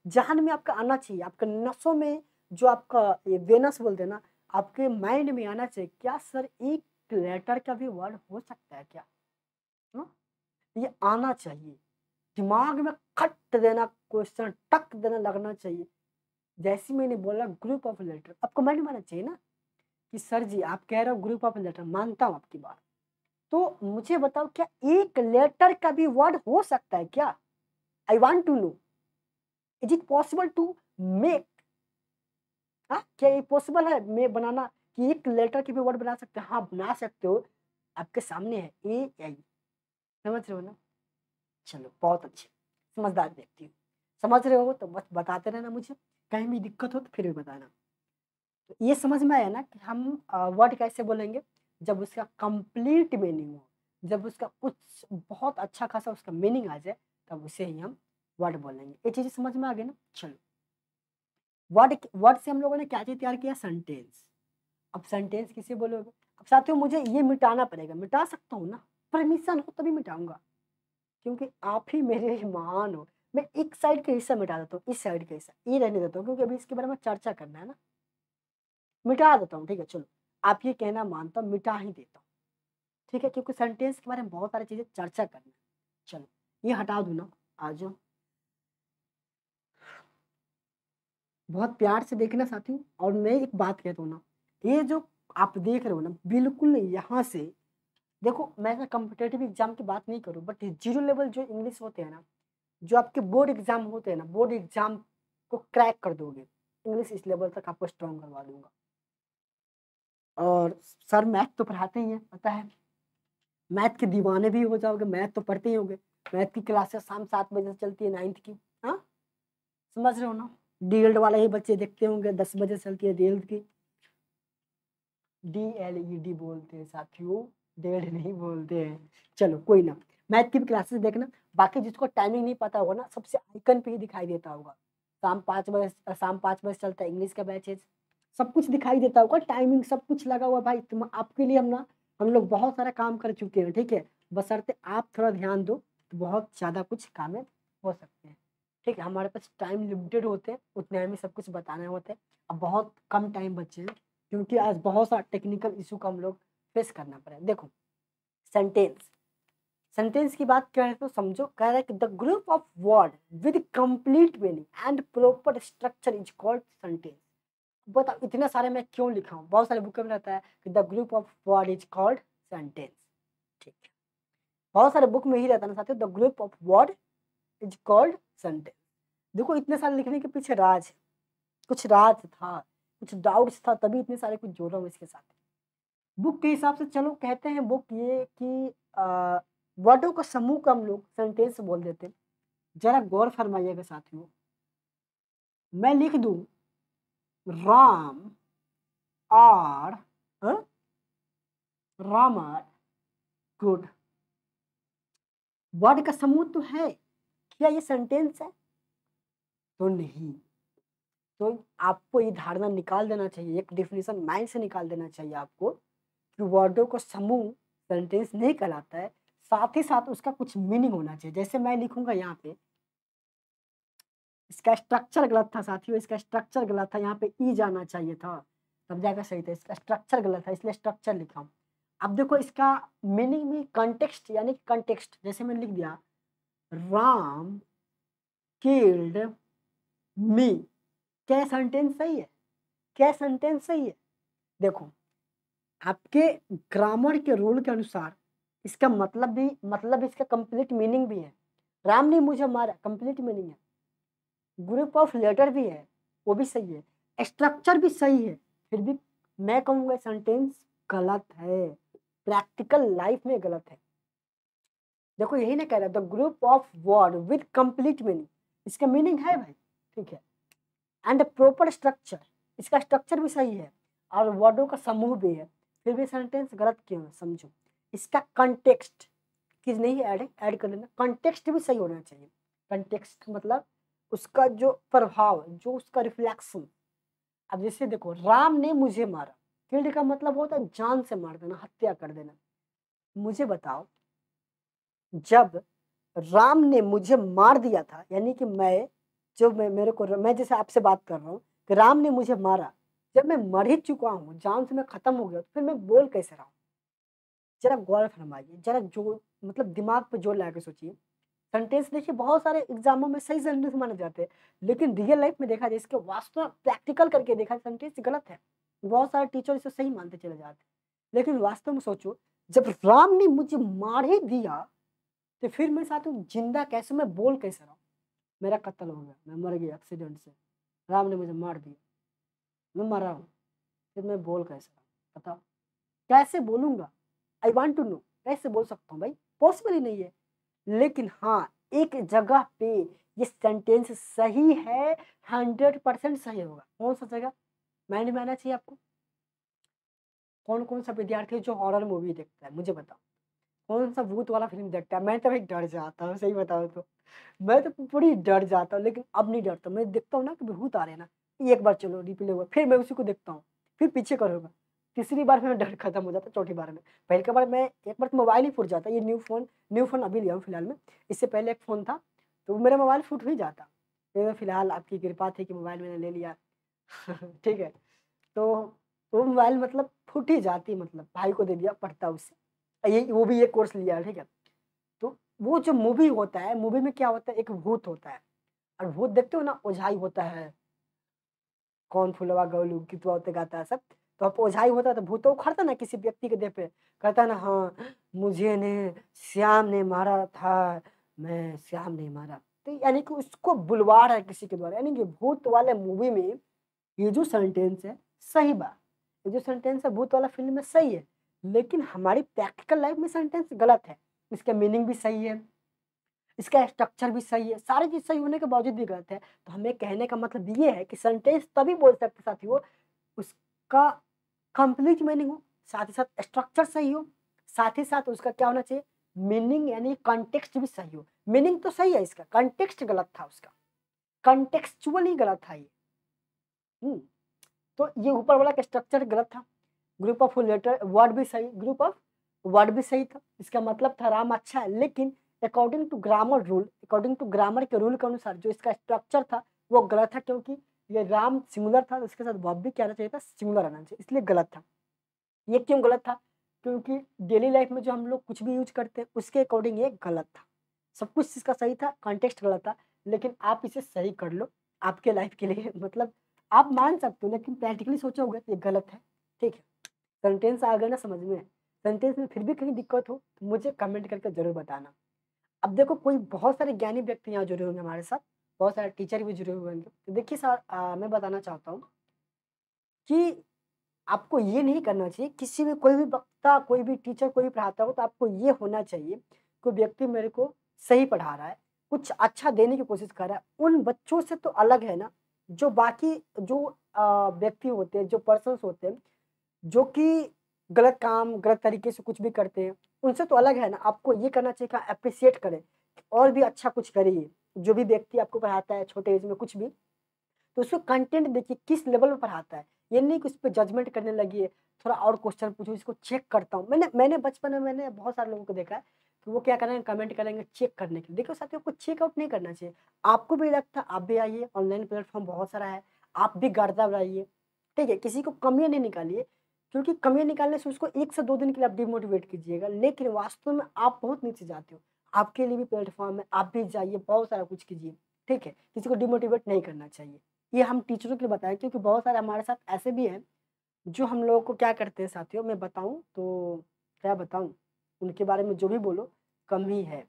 जहन में आपका आना चाहिए, आपके नसों में जो आपका ये वेनस बोलते हैं ना, आपके माइंड में आना चाहिए, क्या सर एक लेटर का भी वर्ड हो सकता है क्या? हाँ? ये आना चाहिए, दिमाग में खट देना, क्वेश्चन टक देना लगना चाहिए। जैसे मैंने बोला ग्रुप ऑफ लेटर, आपको माइंड में आना चाहिए ना कि सर जी आप कह रहे हो ग्रुप ऑफ लेटर, मानता हूँ आपकी बात। तो मुझे बताओ क्या एक लेटर का भी वर्ड हो सकता है क्या? I want to know, is it possible to make, हाँ क्या ये पॉसिबल है मैं बनाना कि एक लेटर के भी वर्ड बना सकते हैं? हाँ बना सकते हो, आपके सामने है ए आई, समझ रहे हो ना? चलो बहुत अच्छे, समझदार व्यक्ति हो, समझ रहे हो तो बस बताते रहना मुझे, कहीं भी दिक्कत हो तो फिर भी बताना। तो ये समझ में आया ना कि हम वर्ड कैसे बोलेंगे जब उसका कंप्लीट मीनिंग हो, जब उसका कुछ बहुत अच्छा खासा उसका मीनिंग आ जाए, तब उसे ही हम वर्ड बोलेंगे। ये चीज़ समझ में आ गई ना? चलो, वर्ड वर्ड से हम लोगों ने क्या चीज़ तैयार किया? सेंटेंस। अब सेंटेंस किसे बोलोगे? अब साथियों मुझे ये मिटाना पड़ेगा, मिटा सकता हूँ ना, परमिशन हो तभी मिटाऊंगा, क्योंकि आप ही मेरे महान हो। मैं एक साइड का हिस्सा मिटा देता हूँ, इस साइड का हिस्सा ये रहने देता हूँ, क्योंकि अभी इसके बारे में चर्चा करना है ना। मिटा देता हूँ, ठीक है, चलो आप ये कहना मानता हूँ, मिटा ही देता हूँ, ठीक है, क्योंकि सेंटेंस के बारे में बहुत सारी चीजें चर्चा करना है। चलो ये हटा दूँ ना, आ जाओ, बहुत प्यार से देखना साथियों। और मैं एक बात कहता हूँ ना, ये जो आप देख रहे हो ना, बिल्कुल यहाँ से देखो, मैं कॉम्पिटेटिव एग्जाम की बात नहीं करूँ, बट जीरो लेवल जो इंग्लिश होते हैं ना, जो आपके बोर्ड एग्जाम होते हैं ना, बोर्ड एग्जाम को क्रैक कर दोगे, इंग्लिश इस लेवल तक आपको स्ट्रॉन्ग करवा दूंगा। और सर मैथ तो पढ़ाते ही हैं, पता है, मैथ के दीवाने भी हो जाओगे, मैथ तो पढ़ते ही होगे। मैथ की क्लासेस शाम 7 बजे से चलती है, 9th की, हाँ समझ रहे हो ना? डीएलड वाले ही बच्चे देखते होंगे, 10 बजे चलती है डीएलड की, DLED बोलते हैं साथियों, डेढ़ नहीं बोलते हैं। चलो कोई ना, मैथ की भी क्लासेस देखना। बाकी जिसको टाइमिंग नहीं पता होगा ना, सबसे आइकन पे ही दिखाई देता होगा, शाम 5 बजे चलता है इंग्लिश का बैचेज, सब कुछ दिखाई देता होगा, टाइमिंग सब कुछ लगा हुआ भाई। तुम आपके लिए हम लोग बहुत सारा काम कर चुके हैं, ठीक है, बशर्ते आप थोड़ा ध्यान दो तो बहुत ज़्यादा कुछ काम हो सकते हैं, ठीक है। हमारे पास टाइम लिमिटेड होते हैं, उतने में सब कुछ बताने होते हैं। अब बहुत कम टाइम बचे हैं, क्योंकि आज बहुत सारा टेक्निकल इशू का हम लोग फेस करना पड़ा। देखो सेंटेंस, सेंटेंस की बात कर रहे तो समझो, कह रहा है कि the group of word with complete meaning and proper structure is called sentence. बताओ इतने सारे मैं क्यों लिखा हूँ? बहुत सारे बुक में रहता है कि the group of word is called sentence, ठीक है, बहुत सारे बुक में ही रहता है ना साथियों, the group of word is called sentence. देखो इतने सारे लिखने के पीछे राज है, कुछ राज था, कुछ डाउट्स था, तभी इतने सारे कुछ जोड़ा हूँ इसके साथ। बुक के हिसाब से चलो कहते हैं बुक ये कि वर्डों का समूह का हम लोग सेंटेंस बोल देते हैं। जरा गौर फरमाइएगा साथियों, मैं लिख दूं Ram are Ram are good, word का समूह तो है, क्या ये सेंटेंस है? तो नहीं। तो आपको ये धारणा निकाल देना चाहिए, एक डिफिनेशन माइंड से निकाल देना चाहिए आपको कि वर्डों का समूह सेंटेंस नहीं कहलाता है, साथ ही साथ उसका कुछ मीनिंग होना चाहिए। जैसे मैं लिखूंगा यहाँ पे, इसका स्ट्रक्चर गलत था साथियों, इसका स्ट्रक्चर गलत था, यहाँ पे ई जाना चाहिए था, तब जाकर सही था, इसका स्ट्रक्चर गलत था इसलिए स्ट्रक्चर लिखा हूँ। अब देखो इसका मीनिंग भी कंटेक्स्ट, यानी कंटेक्स्ट, जैसे मैंने लिख दिया राम किल्ड मी, क्या सेंटेंस सही है? क्या सेंटेंस सही है? देखो आपके ग्रामर के रूल के अनुसार इसका मतलब भी, मतलब इसका कंप्लीट मीनिंग भी है, राम ने मुझे मारा, कंप्लीट मीनिंग है, ग्रुप ऑफ लेटर भी है, वो भी सही है, स्ट्रक्चर भी सही है, फिर भी मैं कहूँगा सेंटेंस गलत है, प्रैक्टिकल लाइफ में गलत है। देखो यही ना कह रहा, the group of word with complete meaning, इसका मीनिंग है भाई, ठीक है, एंड प्रॉपर स्ट्रक्चर, इसका स्ट्रक्चर भी सही है और वर्डों का समूह भी है, फिर भी सेंटेंस गलत क्यों है? समझो, इसका कंटेक्स्ट किस नहीं ऐड कर लेना, कंटेक्स्ट भी सही होना चाहिए। कंटेक्स्ट मतलब उसका जो प्रभाव, जो उसका रिफ्लेक्शन। अब जैसे देखो राम ने मुझे मारा, किल्ड का मतलब होता है जान से मार देना, हत्या कर देना। मुझे बताओ जब राम ने मुझे मार दिया था, यानी कि मैं जो मैं जैसे आपसे बात कर रहा हूँ कि राम ने मुझे मारा, जब मैं मर ही चुका हूँ, जान से मैं खत्म हो गया, तो फिर मैं बोल कैसे रहा हूँ? जरा गौर फरमाइए, जरा जो मतलब दिमाग पे जोर लगा के सोचिए। सेंटेंस देखिए बहुत सारे एग्जामों में सही सेंटेंस माने जाते हैं, लेकिन रियल लाइफ में देखा जाए, इसके वास्तव में प्रैक्टिकल करके देखा सेंटेंस गलत है। बहुत सारे टीचर इसे सही मानते चले जाते हैं, लेकिन वास्तव में सोचो, जब राम ने मुझे मार ही दिया, तो फिर मेरे साथ जिंदा कैसे, मैं बोल कैसे रहा हूँ? मेरा कत्ल हो गया, मैं मर गया एक्सीडेंट से, राम ने मुझे मार दिया, मैं मरा हूँ, फिर मैं बोल कैसे रहा हूँ? बताओ, कैसे बोलूंगा? आई वांट टू नो, कैसे बोल सकता हूँ भाई? पॉसिबल ही नहीं है। लेकिन हाँ, एक जगह पे ये सेंटेंस सही है, 100% सही होगा। कौन सा जगह माइंड में आना चाहिए आपको? कौन कौन सा विद्यार्थी जो हॉरर मूवी देखता है, मुझे बताओ। कौन सा भूत वाला फिल्म देखता है? मैं तो भाई डर जाता हूँ, सही बताओ तो। मैं तो पूरी डर जाता हूँ, लेकिन अब नहीं डरता। मैं देखता हूँ ना कि भूत आ रहे हैं ना, एक बार चलो रिप्ले हुआ, फिर मैं उसी को देखता हूँ, फिर पीछे करूँगा, तीसरी बार में डर खत्म हो जाता है, चौथी बार में। पहले के बार मैं एक बार तो मोबाइल ही फूट जाता, ये न्यू फोन अभी लिया हूँ फिलहाल में। इससे पहले एक फ़ोन था, तो मेरा मोबाइल फूट ही जाता। तो फिलहाल आपकी कृपा थी कि मोबाइल मैंने ले लिया। ठीक है, तो वो मोबाइल मतलब फूट ही जाती, मतलब भाई को दे दिया, पढ़ता उससे, ये वो भी एक कोर्स लिया है, ठीक है। तो वो जो मूवी होता है, मूवी में क्या होता है, एक भूत होता है, और भूत देखते हो ना, ओझाई होता है, कौन फुलवा गौलू गीतवा होते गाता है सब। तो अब ओझाई होता है, तो भूत तो उखड़ता ना किसी व्यक्ति के देह पे, कहता है ना, हाँ मुझे ने श्याम ने मारा था, मैं श्याम ने मारा। तो यानी कि उसको बुलवा रहा है किसी के द्वारा, यानी कि भूत वाले मूवी में ये जो सेंटेंस है सही बात, ये जो सेंटेंस है भूत वाला फिल्म में सही है, लेकिन हमारी प्रैक्टिकल लाइफ में सेंटेंस गलत है। इसका मीनिंग भी सही है, इसका स्ट्रक्चर भी सही है, सारी चीज सही होने के बावजूद भी गलत है। तो हमें कहने का मतलब ये है कि सेंटेंस तभी बोल सकते साथियों, उसका कंप्लीट मीनिंग हो, साथ ही साथ स्ट्रक्चर सही हो, साथ ही साथ उसका क्या होना चाहिए, मीनिंग यानी कॉन्टेक्स्ट भी सही हो। मीनिंग तो सही है इसका, कॉन्टेक्स्ट गलत था उसका, कॉन्टेक्सचुअली गलत था ये। हम्म, तो ये ऊपर वाला का स्ट्रक्चर गलत था। ग्रुप ऑफ लेटर वर्ड भी सही, ग्रुप ऑफ वर्ड भी सही था, इसका मतलब था राम अच्छा है, लेकिन according to grammar rule, according to grammar के रूल के अनुसार जो इसका स्ट्रक्चर था वो गलत था, क्योंकि ये राम सिंगुलर था, तो इसके साथ वर्ब भी क्या आना चाहिए था, सिंगुलर आना चाहिए, इसलिए गलत था। ये क्यों गलत था? क्योंकि डेली लाइफ में जो हम लोग कुछ भी यूज करते हैं उसके अकॉर्डिंग ये गलत था। सब कुछ इसका सही था, कॉन्टेक्स्ट गलत था, लेकिन आप इसे सही कर लो आपके लाइफ के लिए। मतलब आप मान सकते हो, लेकिन प्रैक्टिकली सोचोगे तो ये गलत है। ठीक है, सेंटेंस आ गया ना समझ में? सेंटेंस में फिर भी कहीं दिक्कत हो तो मुझे कमेंट करके जरूर बताना। अब देखो, कोई बहुत सारे ज्ञानी व्यक्ति यहाँ जुड़े होंगे हमारे साथ, बहुत सारे टीचर भी जुड़े हुए होंगे। तो देखिए सर, मैं बताना चाहता हूँ कि आपको ये नहीं करना चाहिए, किसी भी कोई भी वक्ता, कोई भी टीचर, कोई भी पढ़ाता हो तो आपको ये होना चाहिए, कोई व्यक्ति मेरे को सही पढ़ा रहा है, कुछ अच्छा देने की कोशिश कर रहा है, उन बच्चों से तो अलग है ना, जो बाकी जो व्यक्ति होते हैं, जो पर्सन्स होते हैं, जो कि गलत काम, गलत तरीके से कुछ भी करते हैं, उनसे तो अलग है ना। आपको ये करना चाहिए कि एप्रिशिएट करें, और भी अच्छा कुछ करिए। जो भी व्यक्ति आपको पढ़ाता है छोटे एज में कुछ भी, तो उसको कंटेंट देखिए किस लेवल में पढ़ाता है। ये नहीं कि उस पे जजमेंट करने लगिए, थोड़ा और क्वेश्चन पूछो, इसको चेक करता हूँ। मैंने बचपन में मैंने बहुत सारे लोगों को देखा है कि वो क्या करेंगे, कमेंट करेंगे चेक करने के लिए। देखो साथियों, को चेक आउट नहीं करना चाहिए। आपको भी लगता है, आप भी आइए, ऑनलाइन प्लेटफॉर्म बहुत सारा है, आप भी गर्दा बनाइए, ठीक है, किसी को कमियाँ नहीं निकालिए, क्योंकि कमियाँ निकालने से उसको 1 से 2 दिन के लिए आप डिमोटिवेट कीजिएगा, लेकिन वास्तव में आप बहुत नीचे जाते हो। आपके लिए भी प्लेटफॉर्म है, आप भी जाइए, बहुत सारा कुछ कीजिए, ठीक है, किसी को डिमोटिवेट नहीं करना चाहिए। ये हम टीचरों के लिए बताएं, क्योंकि बहुत सारे हमारे साथ ऐसे भी हैं जो हम लोगों को क्या करते हैं साथियों, मैं बताऊं तो क्या बताऊं, उनके बारे में जो भी बोलो कम ही है।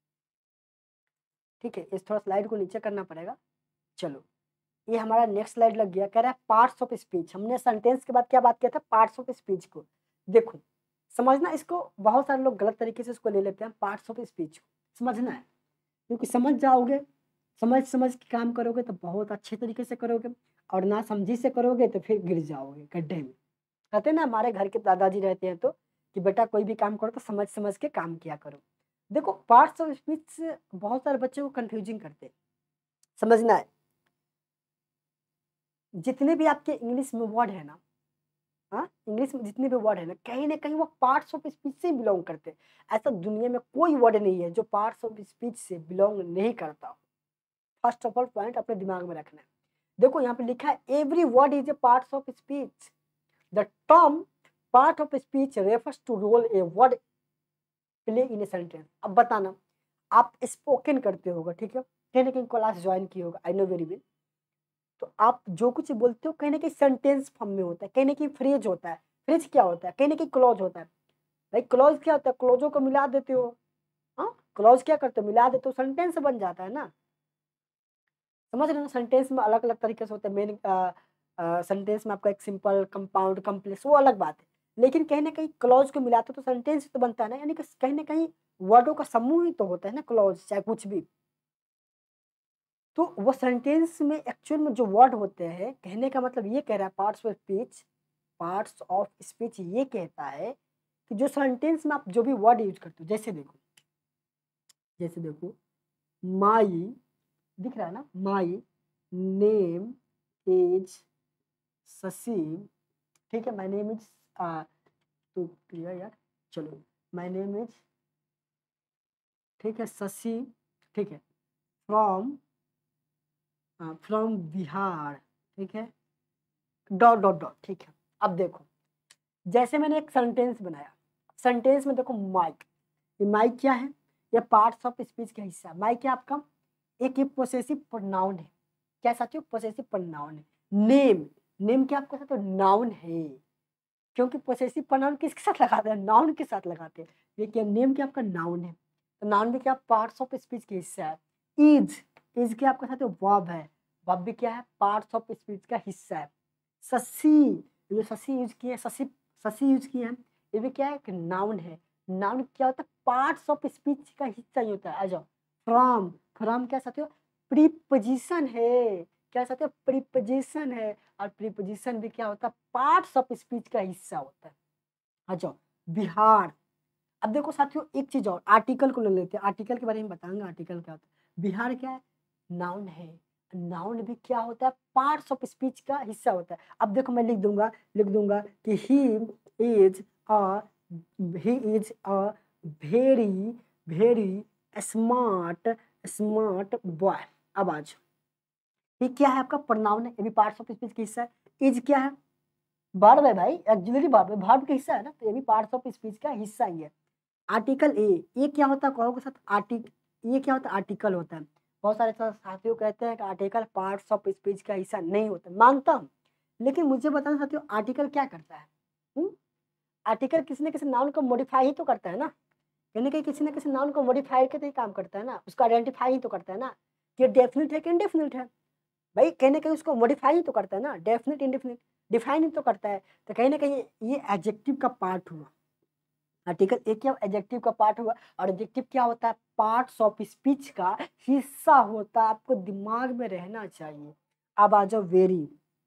ठीक है, इस थोड़ा स्लाइड को नीचे करना पड़ेगा। चलो, ये हमारा नेक्स्ट स्लाइड लग गया, कह रहा है पार्ट्स ऑफ स्पीच। हमने सेंटेंस के बाद क्या बात किया था, पार्ट्स ऑफ स्पीच को। देखो, समझना इसको, बहुत सारे लोग गलत तरीके से इसको ले लेते हैं। पार्ट्स ऑफ स्पीच को समझना है, क्योंकि समझ जाओगे, समझ समझ के काम करोगे तो बहुत अच्छे तरीके से करोगे, और ना समझी से करोगे तो फिर गिर जाओगे गड्ढे में। कहते हैं ना, हमारे घर के दादाजी रहते हैं तो, कि बेटा कोई भी काम करो तो समझ समझ के काम किया करो। देखो, पार्ट्स ऑफ स्पीच से बहुत सारे बच्चे को कंफ्यूजिंग करते हैं। समझना है, जितने भी आपके इंग्लिश में वर्ड है ना, हाँ, इंग्लिश में जितने भी वर्ड है ना कहीं वो पार्ट्स ऑफ स्पीच से बिलोंग करते हैं। ऐसा दुनिया में कोई वर्ड नहीं है जो पार्ट्स ऑफ स्पीच से बिलोंग नहीं करता हो। फर्स्ट ऑफ ऑल पॉइंट अपने दिमाग में रखना है। देखो यहाँ पे लिखा है every word is a part of speech. The term part of speech refers to role a word play in a sentence. अब बताना, आप स्पोकन करते होगा, ठीक है, कहीं ना कहीं क्लास ज्वाइन किए होगा, आई नो वेरी वेल। तो आप जो कुछ बोलते हो कहीं ना कहीं सेंटेंस फॉर्म में होता है, कहीं ना कहीं फ्रेज होता है। फ्रेज क्या होता है? कहीं ना कहीं क्लॉज होता है। भाई क्लॉज क्या होता है? क्लॉजों को मिला देते हो। हाँ, क्लॉज क्या करते हो? मिला देते हो, सेंटेंस बन जाता है ना। समझ रहे हो ना? सेंटेंस में अलग अलग तरीके से होता है। मेन सेंटेंस में आपका एक सिंपल, कंपाउंड, कम्प्लेक्स, वो अलग बात है। लेकिन कहीं ना कहीं क्लॉज को मिलाते हो तो सेंटेंस तो बनता है ना, यानी कि कहीं ना कहीं वर्डों का समूह ही तो होता है ना क्लॉज, चाहे कुछ भी। तो वो सेंटेंस में एक्चुअल में जो वर्ड होते हैं, कहने का मतलब ये कह रहा है parts of speech, parts of speech ये कहता है कि जो सेंटेंस में आप जो भी वर्ड यूज करते हो, जैसे देखो माई, दिख रहा है ना, माई नेम इज शशि, ठीक है, माई नेम इज तो क्लियर यार, चलो, माई नेम इज, ठीक है, शशि, ठीक है, फ्रॉम फ्रॉम बिहार, ठीक है, डॉट डॉट डॉट, ठीक है। अब देखो, जैसे मैंने एक सेंटेंस बनाया, सेंटेंस में देखो माइक, ये माइक क्या है? ये पार्ट्स ऑफ स्पीच का हिस्सा है। माइक क्या आपका? एक ये पोसेसिव प्रोनाउन है। क्या साथियों? पोसेसिव प्रोनाउन है। नेम, नेम क्या आपका साथियों? नाउन है। क्योंकि पोसेसिव प्रोनाउन किसके साथ लगाते हैं? नाउन के साथ लगाते हैं। ये क्या? नेम क्या आपका? नाउन है। तो नाउन भी क्या? पार्ट्स ऑफ स्पीच का हिस्सा है। इज, इज क्या आपका साथियों? वर्ब है। वर्ब भी क्या है? पार्ट्स ऑफ स्पीच का हिस्सा है। शशि, जो शशि यूज किया है, शशि, शशि यूज किया है, ये भी क्या है? एक नाउन है। नाउन क्या होता है? पार्ट्स ऑफ स्पीच का हिस्सा ही होता है। आ जाओ, फ्रॉम, फ्रॉम क्या साथियों? प्रीपोजिशन है। क्या साथियों? प्रीपोजिशन है। और प्रीपोजिशन भी क्या होता है? पार्ट्स ऑफ स्पीच का हिस्सा होता है। आ जाओ, बिहार। अब देखो साथियों एक चीज और, आर्टिकल को ले लेते हैं। आर्टिकल के बारे में बताऊंगा, आर्टिकल क्या होता है। बिहार क्या है? नाउन है। नाउन भी क्या होता है? पार्ट्स ऑफ स्पीच का हिस्सा होता है। अब देखो मैं लिख दूंगा कि is a he is a very very smart smart boy. अब आज ये क्या है? आपका प्रोनाउन है, ये भी पार्ट्स ऑफ स्पीच का हिस्सा है। इज क्या है? वर्ब है भाई, ऑक्सिलरी वर्ब है, वर्ब का हिस्सा है ना, तो ये भी पार्ट्स ऑफ स्पीच का हिस्सा ही है। आर्टिकल ए, ये क्या होता है? कहो के साथ आर्टिक, ये क्या होता है? आर्टिकल होता है। बहुत सारे साथियों कहते हैं कि आर्टिकल पार्ट्स ऑफ स्पीच का हिस्सा नहीं होता, मानता हूँ, लेकिन मुझे बताना साथियों आर्टिकल क्या करता है? आर्टिकल किसी न किसी नाउन को मॉडिफाई ही तो करता है ना, यानी कि किसी न किसी नाउन को मॉडिफाई करके ही काम करता है ना, उसको आइडेंटिफाई ही तो करता है ना कि डेफिनेट है कि इनडेफिनेट है। भाई कहीं ना कहीं उसको मॉडिफाई ही तो करता है ना, डेफिनेट इंडेफिनेट डिफाइन ही तो करता है। तो कहीं ना कहीं ये एडजेक्टिव का पार्ट हुआ। आर्टिकल एक क्या? एडजेक्टिव का पार्ट हुआ। और एडजेक्टिव क्या होता है? पार्ट्स ऑफ स्पीच का हिस्सा होता है। आपको दिमाग में रहना चाहिए। अब आ जाओ वेरी,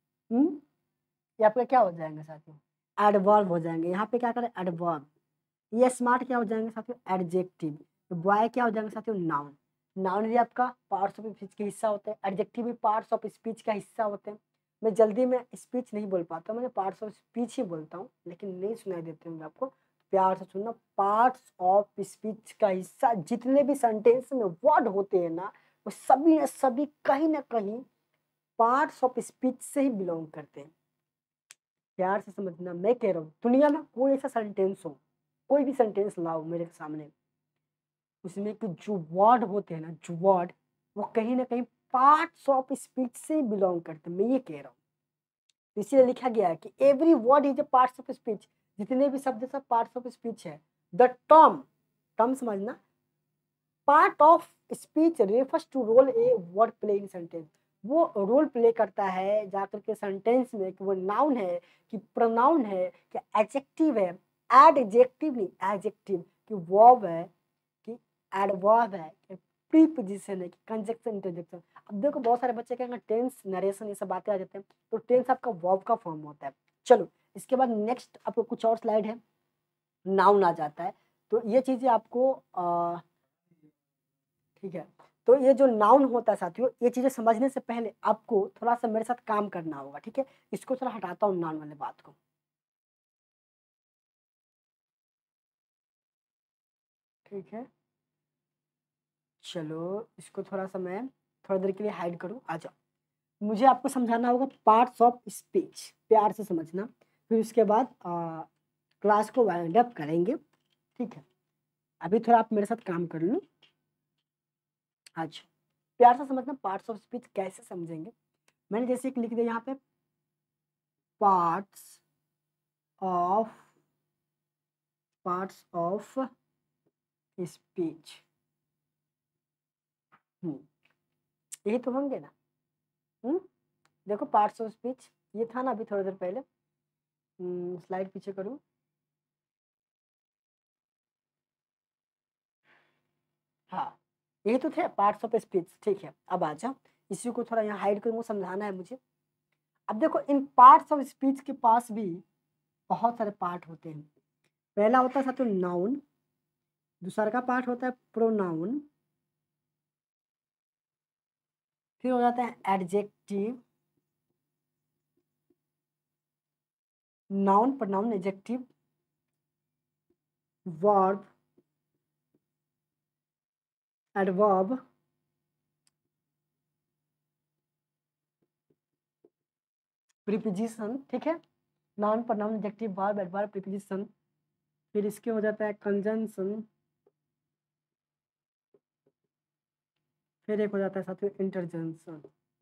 ये आपका क्या हो जाएंगे साथियों? एडवर्ब हो जाएंगे। यहाँ पे क्या करें? एडवर्ब। ये स्मार्ट क्या हो जाएंगे साथियों? एडजेक्टिव। तो बॉय क्या हो जाएंगे साथियों? नाउन। नाउन भी आपका पार्ट्स ऑफ स्पीच के हिस्सा होते हैं, एडजेक्टिव भी पार्ट्स ऑफ स्पीच का हिस्सा होते हैं। मैं जल्दी में स्पीच नहीं बोल पाता, मैं पार्ट्स ऑफ स्पीच ही बोलता हूँ, लेकिन नहीं सुनाई देते होंगे आपको, प्यार से सुनना। पार्ट्स ऑफ स्पीच का हिस्सा जितने भी सेंटेंस में वर्ड होते हैं ना, वो सभी ना सभी कहीं ना कहीं पार्ट्स ऑफ स्पीच से ही बिलोंग करते हैं। प्यार से समझना, मैं कह रहा हूँ दुनिया में कोई ऐसा सेंटेंस हो, कोई भी सेंटेंस लाओ मेरे सामने, उसमें कि जो वर्ड होते हैं ना, जो वर्ड, वो कहीं ना कहीं पार्ट्स ऑफ स्पीच से बिलोंग करते हैं, मैं ये कह रहा हूँ। इसलिए लिखा गया है कि every word is a parts of speech, जितने भी शब्द सब पार्ट्स ऑफ स्पीच है। द टर्म, टर्म समझना, part of speech refers to role a word play in sentence. वो रोल प्ले करता है जाकर के सेंटेंस में, कि वो नाउन है कि प्रोनाउन है कि एडजेक्टिव है, एडजेक्टिव नहीं एडजेक्टिव, कि वर्ब है कि एडवर्ब है कि प्रीपोजिशन है कि कंजक्शन इंटरजेक्शन। अब देखो बहुत सारे बच्चे कहेंगे टेंस नरेशन ये सब बातें आ जाते हैं, तो टेंस आपका वर्ब का फॉर्म होता है। चलो इसके बाद नेक्स्ट आपको कुछ और स्लाइड है, नाउन आ जाता है। तो ये चीजें आपको ठीक है। तो ये जो नाउन होता है साथियों, ये चीजें समझने से पहले आपको थोड़ा सा मेरे साथ काम करना होगा, ठीक है। इसको थोड़ा हटाता हूँ नाउन वाले बात को, ठीक है। चलो इसको थोड़ा सा मैं थोड़ी देर के लिए हाइड करूँ, आ जाओ। मुझे आपको समझाना होगा पार्ट्स ऑफ स्पीच, प्यार से समझना, फिर उसके बाद क्लास को वाइंड अप करेंगे, ठीक है। अभी थोड़ा आप मेरे साथ काम कर लो। अच्छा, प्यार से समझना पार्ट्स ऑफ स्पीच कैसे समझेंगे। मैंने जैसे कि लिख दिया यहाँ पे पार्ट्स ऑफ स्पीच, यही तो होंगे ना। देखो पार्ट्स ऑफ स्पीच ये था ना अभी थोड़ी देर पहले। स्लाइड पीछे करूँ। हाँ, यही तो थे पार्ट्स ऑफ स्पीच, ठीक है। अब आ जाओ, इसी को थोड़ा यहाँ हाइड करूँ, समझाना है मुझे। अब देखो इन पार्ट्स ऑफ स्पीच के पास भी बहुत सारे पार्ट होते हैं। पहला होता है तो नाउन, दूसरा का पार्ट होता है प्रोनाउन, फिर हो जाता है adjective, noun pronoun adjective, verb, adverb, preposition, ठीक है। Noun pronoun adjective verb adverb preposition, फिर इसके हो जाता है कंजंक्शन, फिर एक हो जाता है साथियों इंटरजेंक्शन।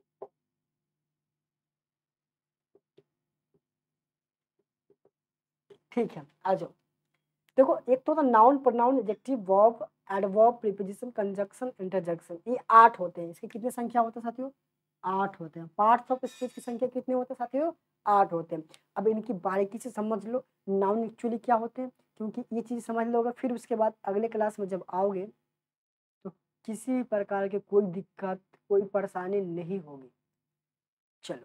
ठीक है, आ जाओ। देखो एक तो noun pronoun adjective verb adverb preposition conjunction interjection, ये 8 होते हैं। इसकी कितनी संख्या होते हैं साथियों? 8 होते हैं। पार्ट्स ऑफ स्पीच की संख्या कितने होते हैं साथियों? 8 होते हैं। अब इनकी बारीकी से समझ लो नाउन एक्चुअली क्या होते हैं, क्योंकि ये चीज समझ लोगे फिर उसके बाद अगले क्लास में जब आओगे तो किसी प्रकार की कोई दिक्कत कोई परेशानी नहीं होगी। चलो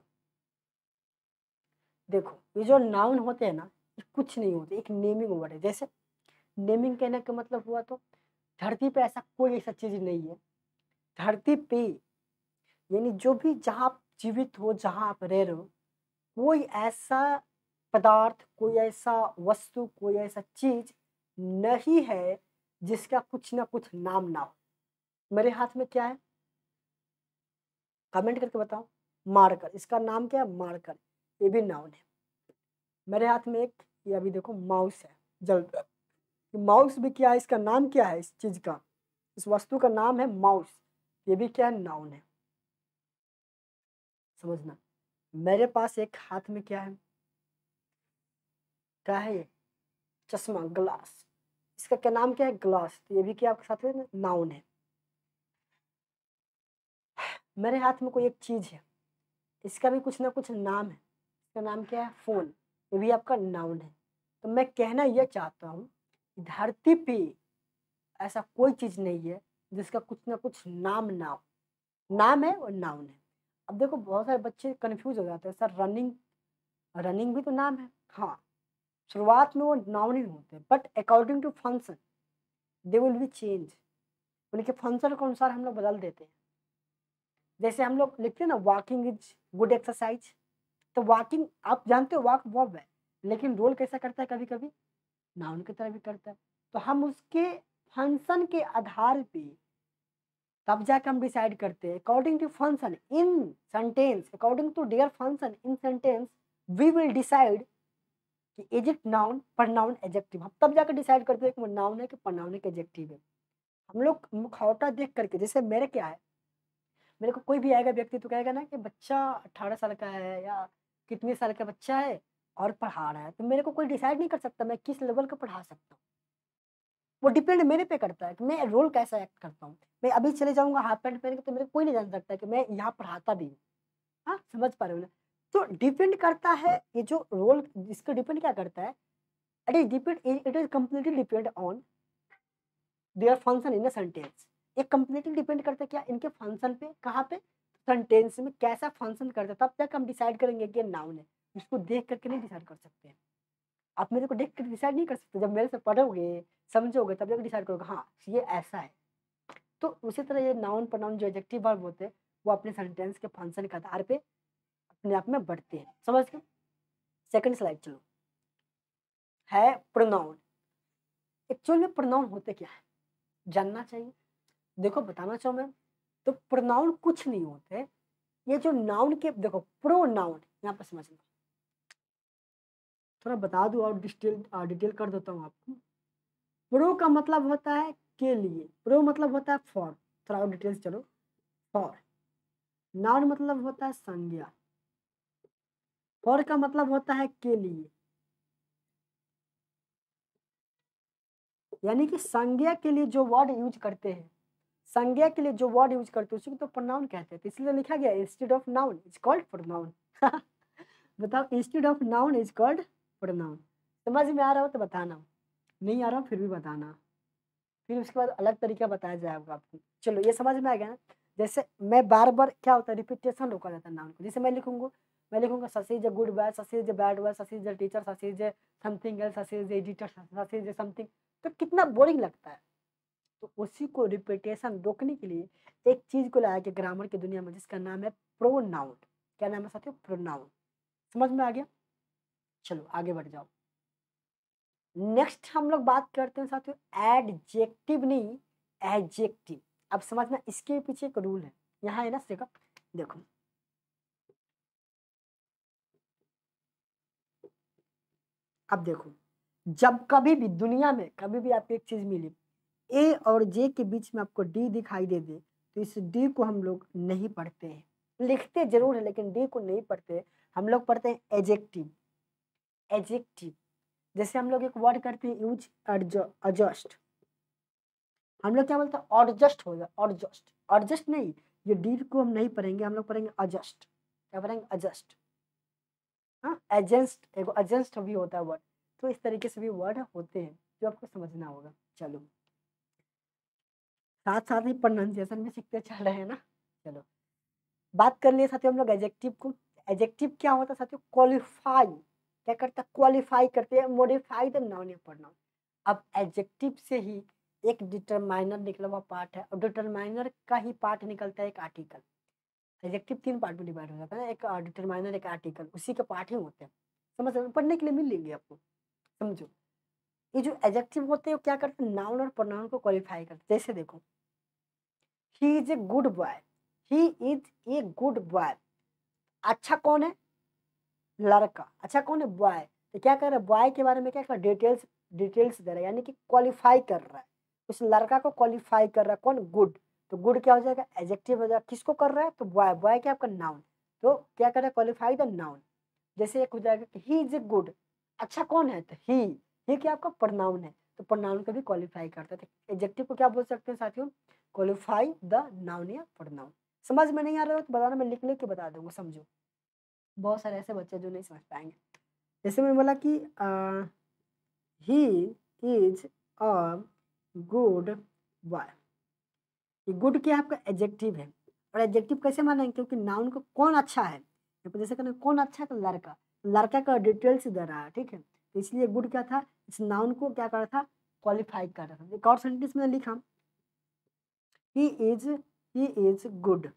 देखो ये जो नाउन होते हैं ना, ये कुछ नहीं होते, एक नेमिंग वर्ड है। जैसे नेमिंग कहने का मतलब हुआ तो धरती पे ऐसा कोई ऐसा चीज नहीं है, धरती पे यानी जो भी जहाँ आप जीवित हो, जहाँ आप रह रहे हो, कोई ऐसा पदार्थ, कोई ऐसा वस्तु, कोई ऐसा चीज नहीं है जिसका कुछ ना कुछ नाम ना हो। मेरे हाथ में क्या है? कमेंट करके बताओ। मार्कर, इसका नाम क्या है? मार्कर, ये भी नाउन है। मेरे हाथ में एक ये अभी देखो माउस है, जल माउस भी क्या है? इसका नाम क्या है? इस चीज का, इस वस्तु का नाम है माउस, ये भी क्या है? नाउन है। समझना। मेरे पास एक हाथ में क्या है? क्या है ये? चश्मा, ग्लास, इसका क्या नाम क्या है? ग्लास, तो ये भी क्या आपके साथ में नाउन है। मेरे हाथ में कोई एक चीज है, इसका भी कुछ ना कुछ नाम है, इसका नाम क्या है? फोन, ये भी आपका नाउन है। तो मैं कहना यह चाहता हूँ धरती पे ऐसा कोई चीज नहीं है जिसका कुछ ना कुछ नाम ना हो। नाम है और नाउन है। अब देखो बहुत सारे बच्चे कंफ्यूज हो जाते हैं, सर रनिंग, रनिंग भी तो नाम है। हाँ, शुरुआत में वो नाउन ही होते हैं, but according to function they will be change, उनके फंक्शन के अनुसार हम लोग बदल देते हैं। जैसे हम लोग लिखते हैं ना वॉकिंग इज गुड एक्सरसाइज, तो वॉकिंग आप जानते हो वॉक वर्ब है, लेकिन रोल कैसा करता है? कभी कभी नाउन की तरह भी करता है। तो हम उसके फंक्शन के आधार पे तब जाकर हम डिसाइड करते हैं according to function in sentence, according to their function in sentence we will decide कि is it noun pronoun adjective. हम तब जाकर डिसाइड करते हैं कि वो नाउन है कि प्रोनाउन है कि एडजेक्टिव है। हम लोग मुखौटा देख करके, जैसे मेरे क्या है, मेरे को कोई भी आएगा व्यक्ति तो कहेगा ना कि बच्चा 18 साल का है या कितने साल का बच्चा है और पढ़ा रहा है, तो मेरे को कोई डिसाइड नहीं कर सकता मैं किस लेवल का पढ़ा सकता हूँ। वो डिपेंड मेरे पे करता है कि मैं रोल कैसा एक्ट करता हूँ। मैं अभी चले जाऊंगा हाफ पैंट पहन के तो मेरे को कोई नहीं जान सकता कि मैं यहाँ पढ़ाता भी हूँ। हाँ, समझ पा रहे हो ना? तो डिपेंड करता है ये जो रोल, इसका डिपेंड क्या करता है? It is completely depend on their function in a sentence. ये कम्प्लीटली डिपेंड करता है क्या? इनके फंक्शन पे, कहाँ पे? सेंटेंस में कैसा फंक्शन करता है, तब तक हम डिसाइड करेंगे कि नाउन है। इसको देख करके नहीं डिसाइड कर सकते। आप मेरे को देख कर डिसाइड नहीं कर सकते, जब मेरे से पढ़ोगे समझोगे तब जाकर डिसाइड करोगे हाँ ये ऐसा है। तो उसी तरह ये नाउन प्रोनाउन जो एडजेक्टिव वर्ब होते हैं वो अपने सेंटेंस के फंक्शन के आधार पे अपने आप में बढ़ते हैं। समझ गए? सेकंड स्लाइड चलो। है प्रोनाउन। एक्चुअल में प्रोनाउन होते क्या है जानना चाहिए। देखो बताना चाहूँ मैं, तो प्रोनाउन कुछ नहीं होते, ये जो नाउन के देखो प्रोनाउन यहाँ पर समझना, थोड़ा बता दूं और डिटेल कर देता हूँ आपको। प्रो का मतलब होता है के लिए, प्रो मतलब होता है फॉर, थोड़ा और डिटेल्स चलो। फॉर नाउन मतलब होता है संज्ञा, फॉर का मतलब होता है के लिए, यानी कि संज्ञा के लिए जो वर्ड यूज करते हैं, संज्ञा के लिए जो वर्ड यूज करते हैं उसी को तो प्रोनाउन कहते हैं। तो इसलिए लिखा गया instead of noun is called pronoun. बताओ, instead of noun is called pronoun. समझ में आ रहा हो तो बताना, नहीं आ रहा हो फिर भी बताना, फिर उसके बाद अलग तरीका बताया जाएगा आपको। चलो ये समझ में आ गया ना। जैसे मैं बार बार क्या होता है रिपीटेशन रोका जाता है नाउन को। जैसे मैं लिखूंगा Shashi is a good boy, Shashi is a bad boy, Shashi is a teacher, Shashi is something else, Shashi is editor, Shashi is something. तो कितना बोरिंग लगता है। तो उसी को रिपीटेशन रोकने के लिए एक चीज को लाया कि ग्रामर की दुनिया में, जिसका नाम है प्रोनाउन। क्या नाम है साथियों? प्रोनाउन। समझ में आ गया? चलो आगे बढ़ जाओ। नेक्स्ट हम लोग बात करते हैं साथियों एडजेक्टिव, नहीं एडजेक्टिव। अब समझना, इसके पीछे एक रूल है, यहाँ है ना देखो, देखो अब देखो, जब कभी भी दुनिया में कभी भी आपको एक चीज मिली, ए और जे के बीच में आपको डी दिखाई दे दे, तो इस डी को हम लोग नहीं पढ़ते हैं, लिखते जरूर है लेकिन डी को नहीं पढ़ते। हम लोग पढ़ते हैं एडजेक्टिव। एडजेक्टिव जैसे हम लोग एक वर्ड करते हैं यूज एडजस्ट, हम लोग क्या बोलते हैं एडजस्ट हो जाए, एडजस्ट, एडजस्ट नहीं, ये डी को हम नहीं पढ़ेंगे, हम लोग पढ़ेंगे एडजस्ट। क्या पढ़ेंगे? एडजस्ट। हाँ एजेंस्ट, एक एजेंस्ट भी होता है वर्ड। तो इस तरीके से भी वर्ड होते हैं जो आपको समझना होगा। चलो साथ साथ ही प्रोनाउंसिएशन भी सीखते चल रहे हैं ना। चलो बात कर लिए साथियों हम लोग एडजेक्टिव को। एडजेक्टिव क्या होता है साथियों? क्वालिफाई, क्या करता है? क्वालिफाई करते हैं, मॉडिफाई द नाउन या प्रोनाउन। अब एडजेक्टिव से ही एक डिटरमाइनर निकला हुआ पार्ट है, और डिटरमाइनर का ही पार्ट निकलता है एक आर्टिकल। एडजेक्टिव 3 पार्ट में डिवाइड हो जाता है ना, एक डिटरमाइनर, एक आर्टिकल, उसी के पार्ट ही होते हैं। समझ रहे हो? पढ़ने के लिए मिल लेंगे आपको। समझो, ये जो एडजेक्टिव होते हैं वो क्या करते हैं? नाउन और प्रोनाउन को क्वालिफाई करते हैं। जैसे देखो, he is a good boy, he is a good boy. अच्छा कौन है? लड़का। अच्छा कौन है? बॉय। तो क्या कर रहा है? बॉय के बारे में क्या कर रहा है? डिटेल्स, डिटेल्स दे रहा है, यानी कि क्वालिफाई कर रहा है, उस लड़का को क्वालिफाई कर रहा है। कौन? गुड। तो गुड क्या हो जाएगा? एडजेक्टिव हो जाएगा। किसको कर रहा है? तो बॉय। बॉय क्या आपका नाउन। तो क्या कर रहा है? Qualify the noun. जैसे एक हो जाएगा कि ही इज ए गुड, अच्छा कौन है? तो ही क्या आपका प्रोनाउन है, तो प्रोनाउन को भी क्वालिफाई करता है। तो एडजेक्टिव को क्या बोल सकते हैं साथियों? क्वालिफाई द नाउन या प्रोनाउन। समझ में नहीं आ रहा हो तो बताना, मैं लिख लिख के बता दूंगा। समझो, बहुत सारे ऐसे बच्चे जो नहीं समझ पाएंगे। जैसे मैं बोला कि he is a good boy, ये गुड क्या है? आपका एडजेक्टिव है। और एडजेक्टिव कैसे मानेंगे? क्योंकि नाउन को कौन अच्छा है, जैसे कहना कौन अच्छा है, तो लड़का, लड़का का डिटेल्स दे रहा है, ठीक है। तो इसलिए गुड क्या था? इस नाउन को क्या कर रहा था? क्वालिफाई कर रहा था। एक और सेंटेंस में लिखा, ही इज गुड,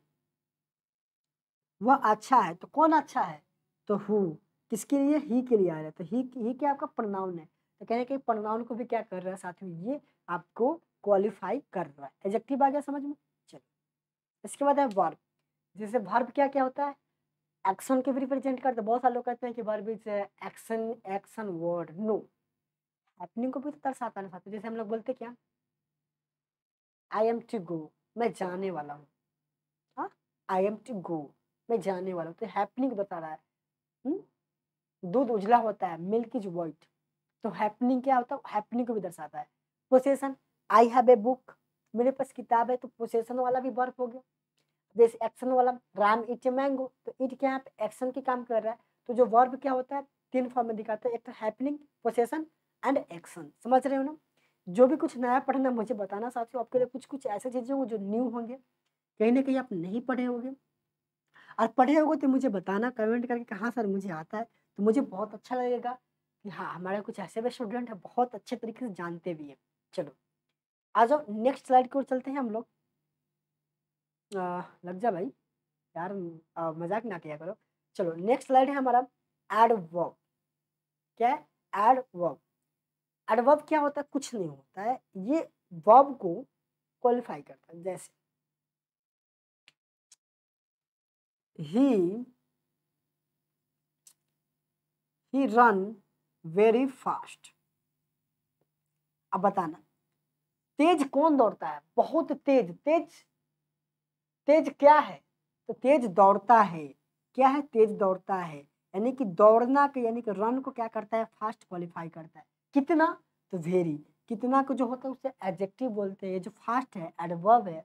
वह अच्छा है। तो कौन अच्छा है? तो हु, किसके लिए? ही के लिए आ रहा है। तो ही क्या आपका प्रोनाउन है। तो कहने के प्रोनाउन को भी क्या कर रहा है साथियों? ये आपको क्वालिफाई कर रहा है। एडजेक्टिव आ गया समझ में? चलो इसके बाद है वर्ब। जैसे वर्ब क्या क्या होता है? एक्शन के भी रिप्रेजेंट करते हैं। बहुत सारे लोग कहते हैं कि verb is action, action word. No, happening को भी तो दर्शाता है ना साथियों। जैसे हम लोग बोलते क्या? आई एम टू गो, मैं जाने वाला हूँ। हाँ, आई एम टू गो, मैं जाने वाला हूँ। तो हैपनिंग बता रहा है। दूध उजला होता है, मिल्क इज व्हाइट। तो हैपनिंग क्या होता है? हैपनिंग को भी दर्शाता है। Possession, I have a book, मेरे पास किताब है, तो पोसेशन वाला भी वर्ब हो गया। जैसे एक्शन वाला, राम इट ए मैंगो, तो इट क्या है? एक्शन की काम कर रहा है। तो जो वर्ब क्या होता है? 3 फॉर्म में दिखाता है, एक तो हैपनिंग, पोसेशन एंड एक्शन। समझ रहे हो ना? जो भी कुछ नया पढ़ना मुझे बताना साथियों, आपके लिए कुछ कुछ ऐसे चीजें होंगी जो न्यू होंगे, कहीं ना कहीं आप नहीं पढ़े होंगे, और पढ़े होगे तो मुझे बताना कमेंट करके, कहाँ सर मुझे आता है। तो मुझे बहुत अच्छा लगेगा कि हाँ हमारे कुछ ऐसे भी स्टूडेंट है बहुत अच्छे तरीके से जानते भी हैं। चलो आ जाओ नेक्स्ट स्लाइड की ओर चलते हैं हम लोग। लग जा भाई, यार मजाक ना किया करो। चलो नेक्स्ट स्लाइड है हमारा एडवर्ब। क्या है? एडवर्ब। एडवर्ब क्या होता है? कुछ नहीं होता है, ये वर्ब को क्वालिफाई करता है। जैसे ही रन वेरी फास्ट। अब बताना, तेज कौन दौड़ता है? बहुत तेज। तेज तेज क्या है? तो तेज दौड़ता है। क्या है? तेज दौड़ता है। यानी कि दौड़ना के यानी कि रन को क्या करता है? फास्ट क्वालिफाई करता है। कितना? तो वेरी। कितना को जो होता है उसे एडजेक्टिव बोलते हैं। जो फास्ट है एडवर्ब है।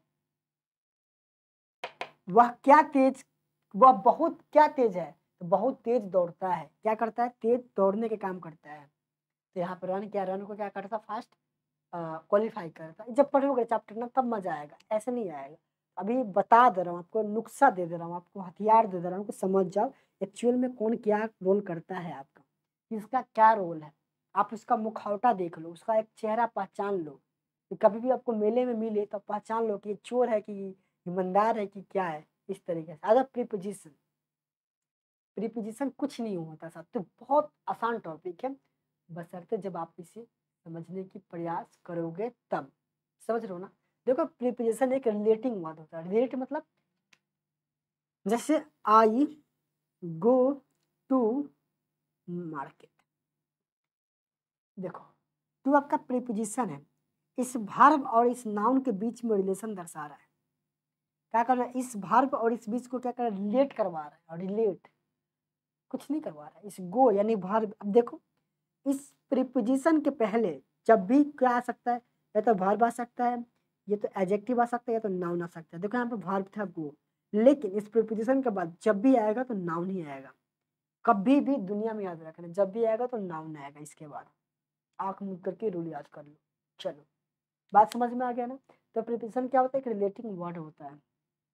वह क्या तेज, वह बहुत क्या तेज है? तो बहुत तेज दौड़ता है। क्या करता है? तेज दौड़ने के काम करता है। तो यहाँ पर रन क्या, रन को क्या करता है? फास्ट क्वालिफाई करता है। जब पढ़ोगे चैप्टर ना तब मजा आएगा, ऐसे नहीं आएगा। अभी बता दे रहा हूँ आपको, नुक्सा दे दे रहा हूँ आपको, हथियार दे दे रहा हूँ, समझ जाओ एक्चुअल में कौन क्या रोल करता है आपका, किसका क्या रोल है। आप उसका मुखौटा देख लो, उसका एक चेहरा पहचान लो। तो कभी भी आपको मेले में मिले तो पहचान लो कि ये चोर है कि ईमानदार है कि क्या है। इस तरीके से। अदर प्रीपोजिशन, प्रीपोजिशन कुछ नहीं होता साहब, तो बहुत आसान टॉपिक है, बशर्ते जब आप इसे समझने की प्रयास करोगे तब। समझ रहे हो ना? देखो प्रीपोजिशन एक रिलेटिंग वर्ड होता है। रिलेट मतलब जैसे आई गो टू मार्केट। देखो टू आपका प्रीपोजिशन है, इस वर्ब और इस नाउन के बीच में रिलेशन दर्शा रहा है। क्या कर रहा है? इस वर्ब और इस बीच को क्या कर रहा है? रिलेट करवा रहा है। और रिलेट कुछ नहीं करवा रहा है। इस गो यानी वर्ब। अब देखो इस प्रीपोजिशन के पहले जब भी क्या आ सकता है? या तो वर्ब आ सकता है, ये तो एडजेक्टिव आ सकता है, या तो नाउन आ सकता है। देखो यहाँ पे वर्ब था गो, लेकिन इस प्रीपोजिशन के बाद जब भी आएगा तो नाउन ही आएगा। कभी भी दुनिया में याद रखना, जब भी आएगा तो नाउन आएगा इसके बाद। आंख मूंद करके रूल याद कर लो। चलो बात समझ में आ गया ना? तो प्रीपोजिशन क्या होता है? एक रिलेटिंग वर्ड होता है।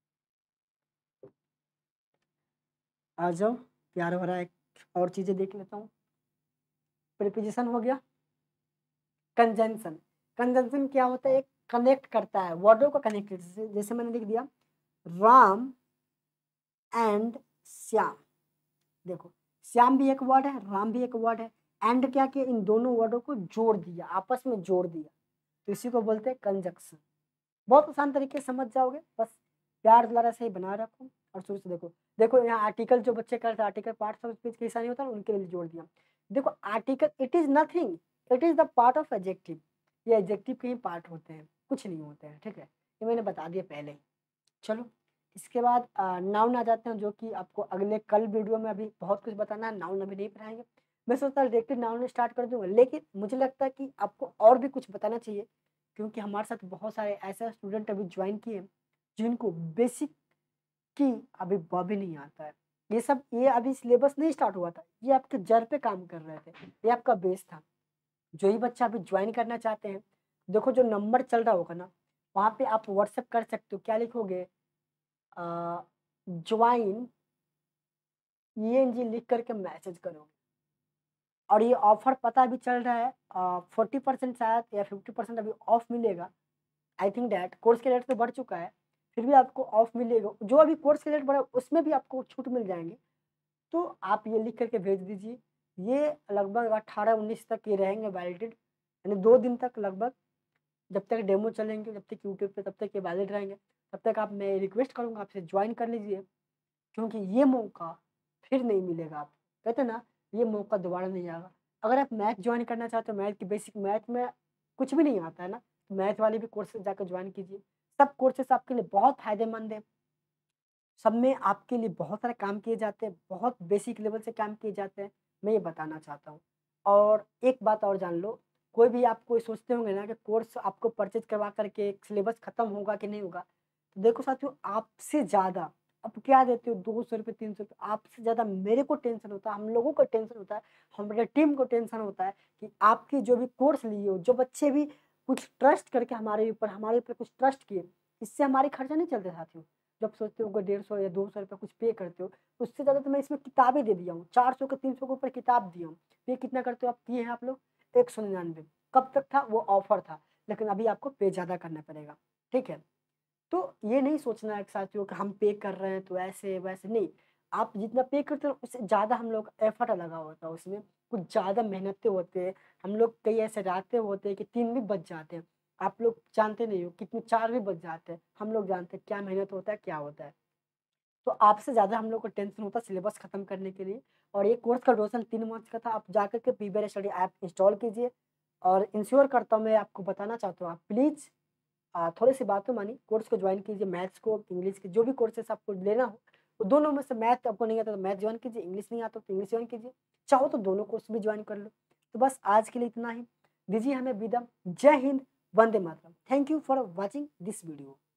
आ जाओ, प्यार भरा एक और चीजें देख लेता हूँ। प्रीपोजिशन हो गया। कंजंक्शन, कंजंक्शन क्या होता है? एक कनेक्ट करता है, वर्डों को कनेक्ट। जैसे मैंने लिख दिया राम एंड श्याम। देखो श्याम भी एक वर्ड है, राम भी एक वर्ड है। एंड क्या किया? इन दोनों वर्डों को जोड़ दिया, आपस में जोड़ दिया, तो इसी को बोलते हैं कंजंक्शन। बहुत आसान तरीके से समझ जाओगे, बस प्यार द्वारा से ही बना रखो। और शुरू से देखो, देखो यहाँ आर्टिकल जो बच्चे करते हैं, आर्टिकल पार्ट ऑफ स्पीच के हिस्सा नहीं होता, उनके लिए जोड़ दिया। देखो article it is nothing, it is the part of adjective. ये एडजेक्टिव के ही पार्ट होते हैं, कुछ नहीं होते हैं। ठीक है, ये मैंने बता दिया पहले ही। चलो इसके बाद नाउन आ जाते हैं, जो कि आपको अगले कल वीडियो में अभी बहुत कुछ बताना है। नाउन अभी नहीं पढ़ाएंगे। मैं सोचता डायरेक्टली नाउन स्टार्ट कर दूंगा, लेकिन मुझे लगता है कि आपको और भी कुछ बताना चाहिए, क्योंकि हमारे साथ बहुत सारे ऐसे स्टूडेंट अभी ज्वाइन किए जिनको बेसिक की अभी ब भी नहीं आता है। ये सब, ये अभी सिलेबस नहीं स्टार्ट हुआ था, ये आपके जड़ पे काम कर रहे थे, ये आपका बेस था। जो ही बच्चा अभी ज्वाइन करना चाहते हैं, देखो जो नंबर चल रहा होगा ना, वहाँ पे आप व्हाट्सएप कर सकते हो। क्या लिखोगे? ज्वाइन ENG लिख करके मैसेज करोगे। और ये ऑफर पता भी चल रहा है, 40% शायद या 50% अभी ऑफ मिलेगा। आई थिंक डैट कोर्स के रेट तो बढ़ चुका है, फिर भी आपको ऑफ मिलेगा। जो अभी कोर्स के रेट बढ़ा उसमें भी आपको छूट मिल जाएंगे। तो आप ये लिख करके भेज दीजिए। ये लगभग 18-19 तक ये रहेंगे वैलिडेड, यानी 2 दिन तक लगभग, जब तक डेमो चलेंगे, जब तक यूट्यूब पे, तब तक ये वैलिड रहेंगे। तब तक आप, मैं रिक्वेस्ट करूँगा आपसे ज्वाइन कर लीजिए, क्योंकि ये मौका फिर नहीं मिलेगा। आप कहते ना, ये मौका दोबारा नहीं आएगा। अगर आप मैथ ज्वाइन करना चाहते हो, मैथ की बेसिक, मैथ में कुछ भी नहीं आता है ना, तो मैथ वाली भी कोर्सेज जाकर ज्वाइन कीजिए। सब कोर्सेज आपके लिए बहुत फायदेमंद है। सब में आपके लिए बहुत सारे काम किए जाते हैं, बहुत बेसिक लेवल से काम किए जाते हैं, मैं ये बताना चाहता हूँ। और एक बात और जान लो, कोई भी आप कोई सोचते होंगे ना कि कोर्स आपको परचेज करवा करके सिलेबस खत्म होगा कि नहीं होगा, तो देखो साथियों, आपसे ज़्यादा अब क्या देते हो, 200 रुपये 300 रुपये, आपसे ज़्यादा मेरे को टेंशन होता है, हम लोगों को टेंशन होता है, हमारे टीम को टेंशन होता है कि आपकी जो भी कोर्स लिए हो, जो बच्चे भी कुछ ट्रस्ट करके हमारे ऊपर कुछ ट्रस्ट किए, इससे हमारे खर्चा नहीं चलते साथियों। जब सोचते हो कि 150 या 200 रुपये कुछ पे करते हो, उससे ज़्यादा तो मैं इसमें किताबें दे दिया हूँ, 400 के 300 के ऊपर किताब दिया हूँ। पे कितना करते हो आप? किए हैं आप लोग 199। कब तक था वो ऑफर था, लेकिन अभी आपको पे ज़्यादा करना पड़ेगा। ठीक है, तो ये नहीं सोचना है साथियों कि हम पे कर रहे हैं तो ऐसे वैसे नहीं। आप जितना पे करते हो उससे ज़्यादा हम लोग एफर्ट लगा होता है उसमें, कुछ ज़्यादा मेहनतें होते हैं हम लोग, कई ऐसे रातें होते हैं कि 3 भी बज जाते हैं। आप लोग जानते नहीं हो कितने, 4 भी बज जाते हैं। हम लोग जानते हैं क्या मेहनत होता है, क्या होता है। तो आपसे ज़्यादा हम लोग को टेंशन होता सिलेबस खत्म करने के लिए। और ये कोर्स का ड्यूरेशन 3 मंथ का था। आप जाकर के पीवीआर स्टडी ऐप इंस्टॉल कीजिए और इंश्योर करता हूँ, मैं आपको बताना चाहता हूँ, आप प्लीज़ थोड़ी-सी बातें मानिए, कोर्स को जॉइन कीजिए। मैथ्स को, इंग्लिश के जो भी कोर्सेस आपको लेना हो, तो दोनों में से मैथ आपको नहीं आता तो मैथ जॉइन कीजिए, इंग्लिश नहीं आता तो इंग्लिश जॉइन कीजिए। चाहो तो दोनों कोर्स भी जॉइन कर लो। तो बस आज के लिए इतना ही। दीजिए हमें विदा। जय हिंद, वंदे मातरम। Thank you for watching this video.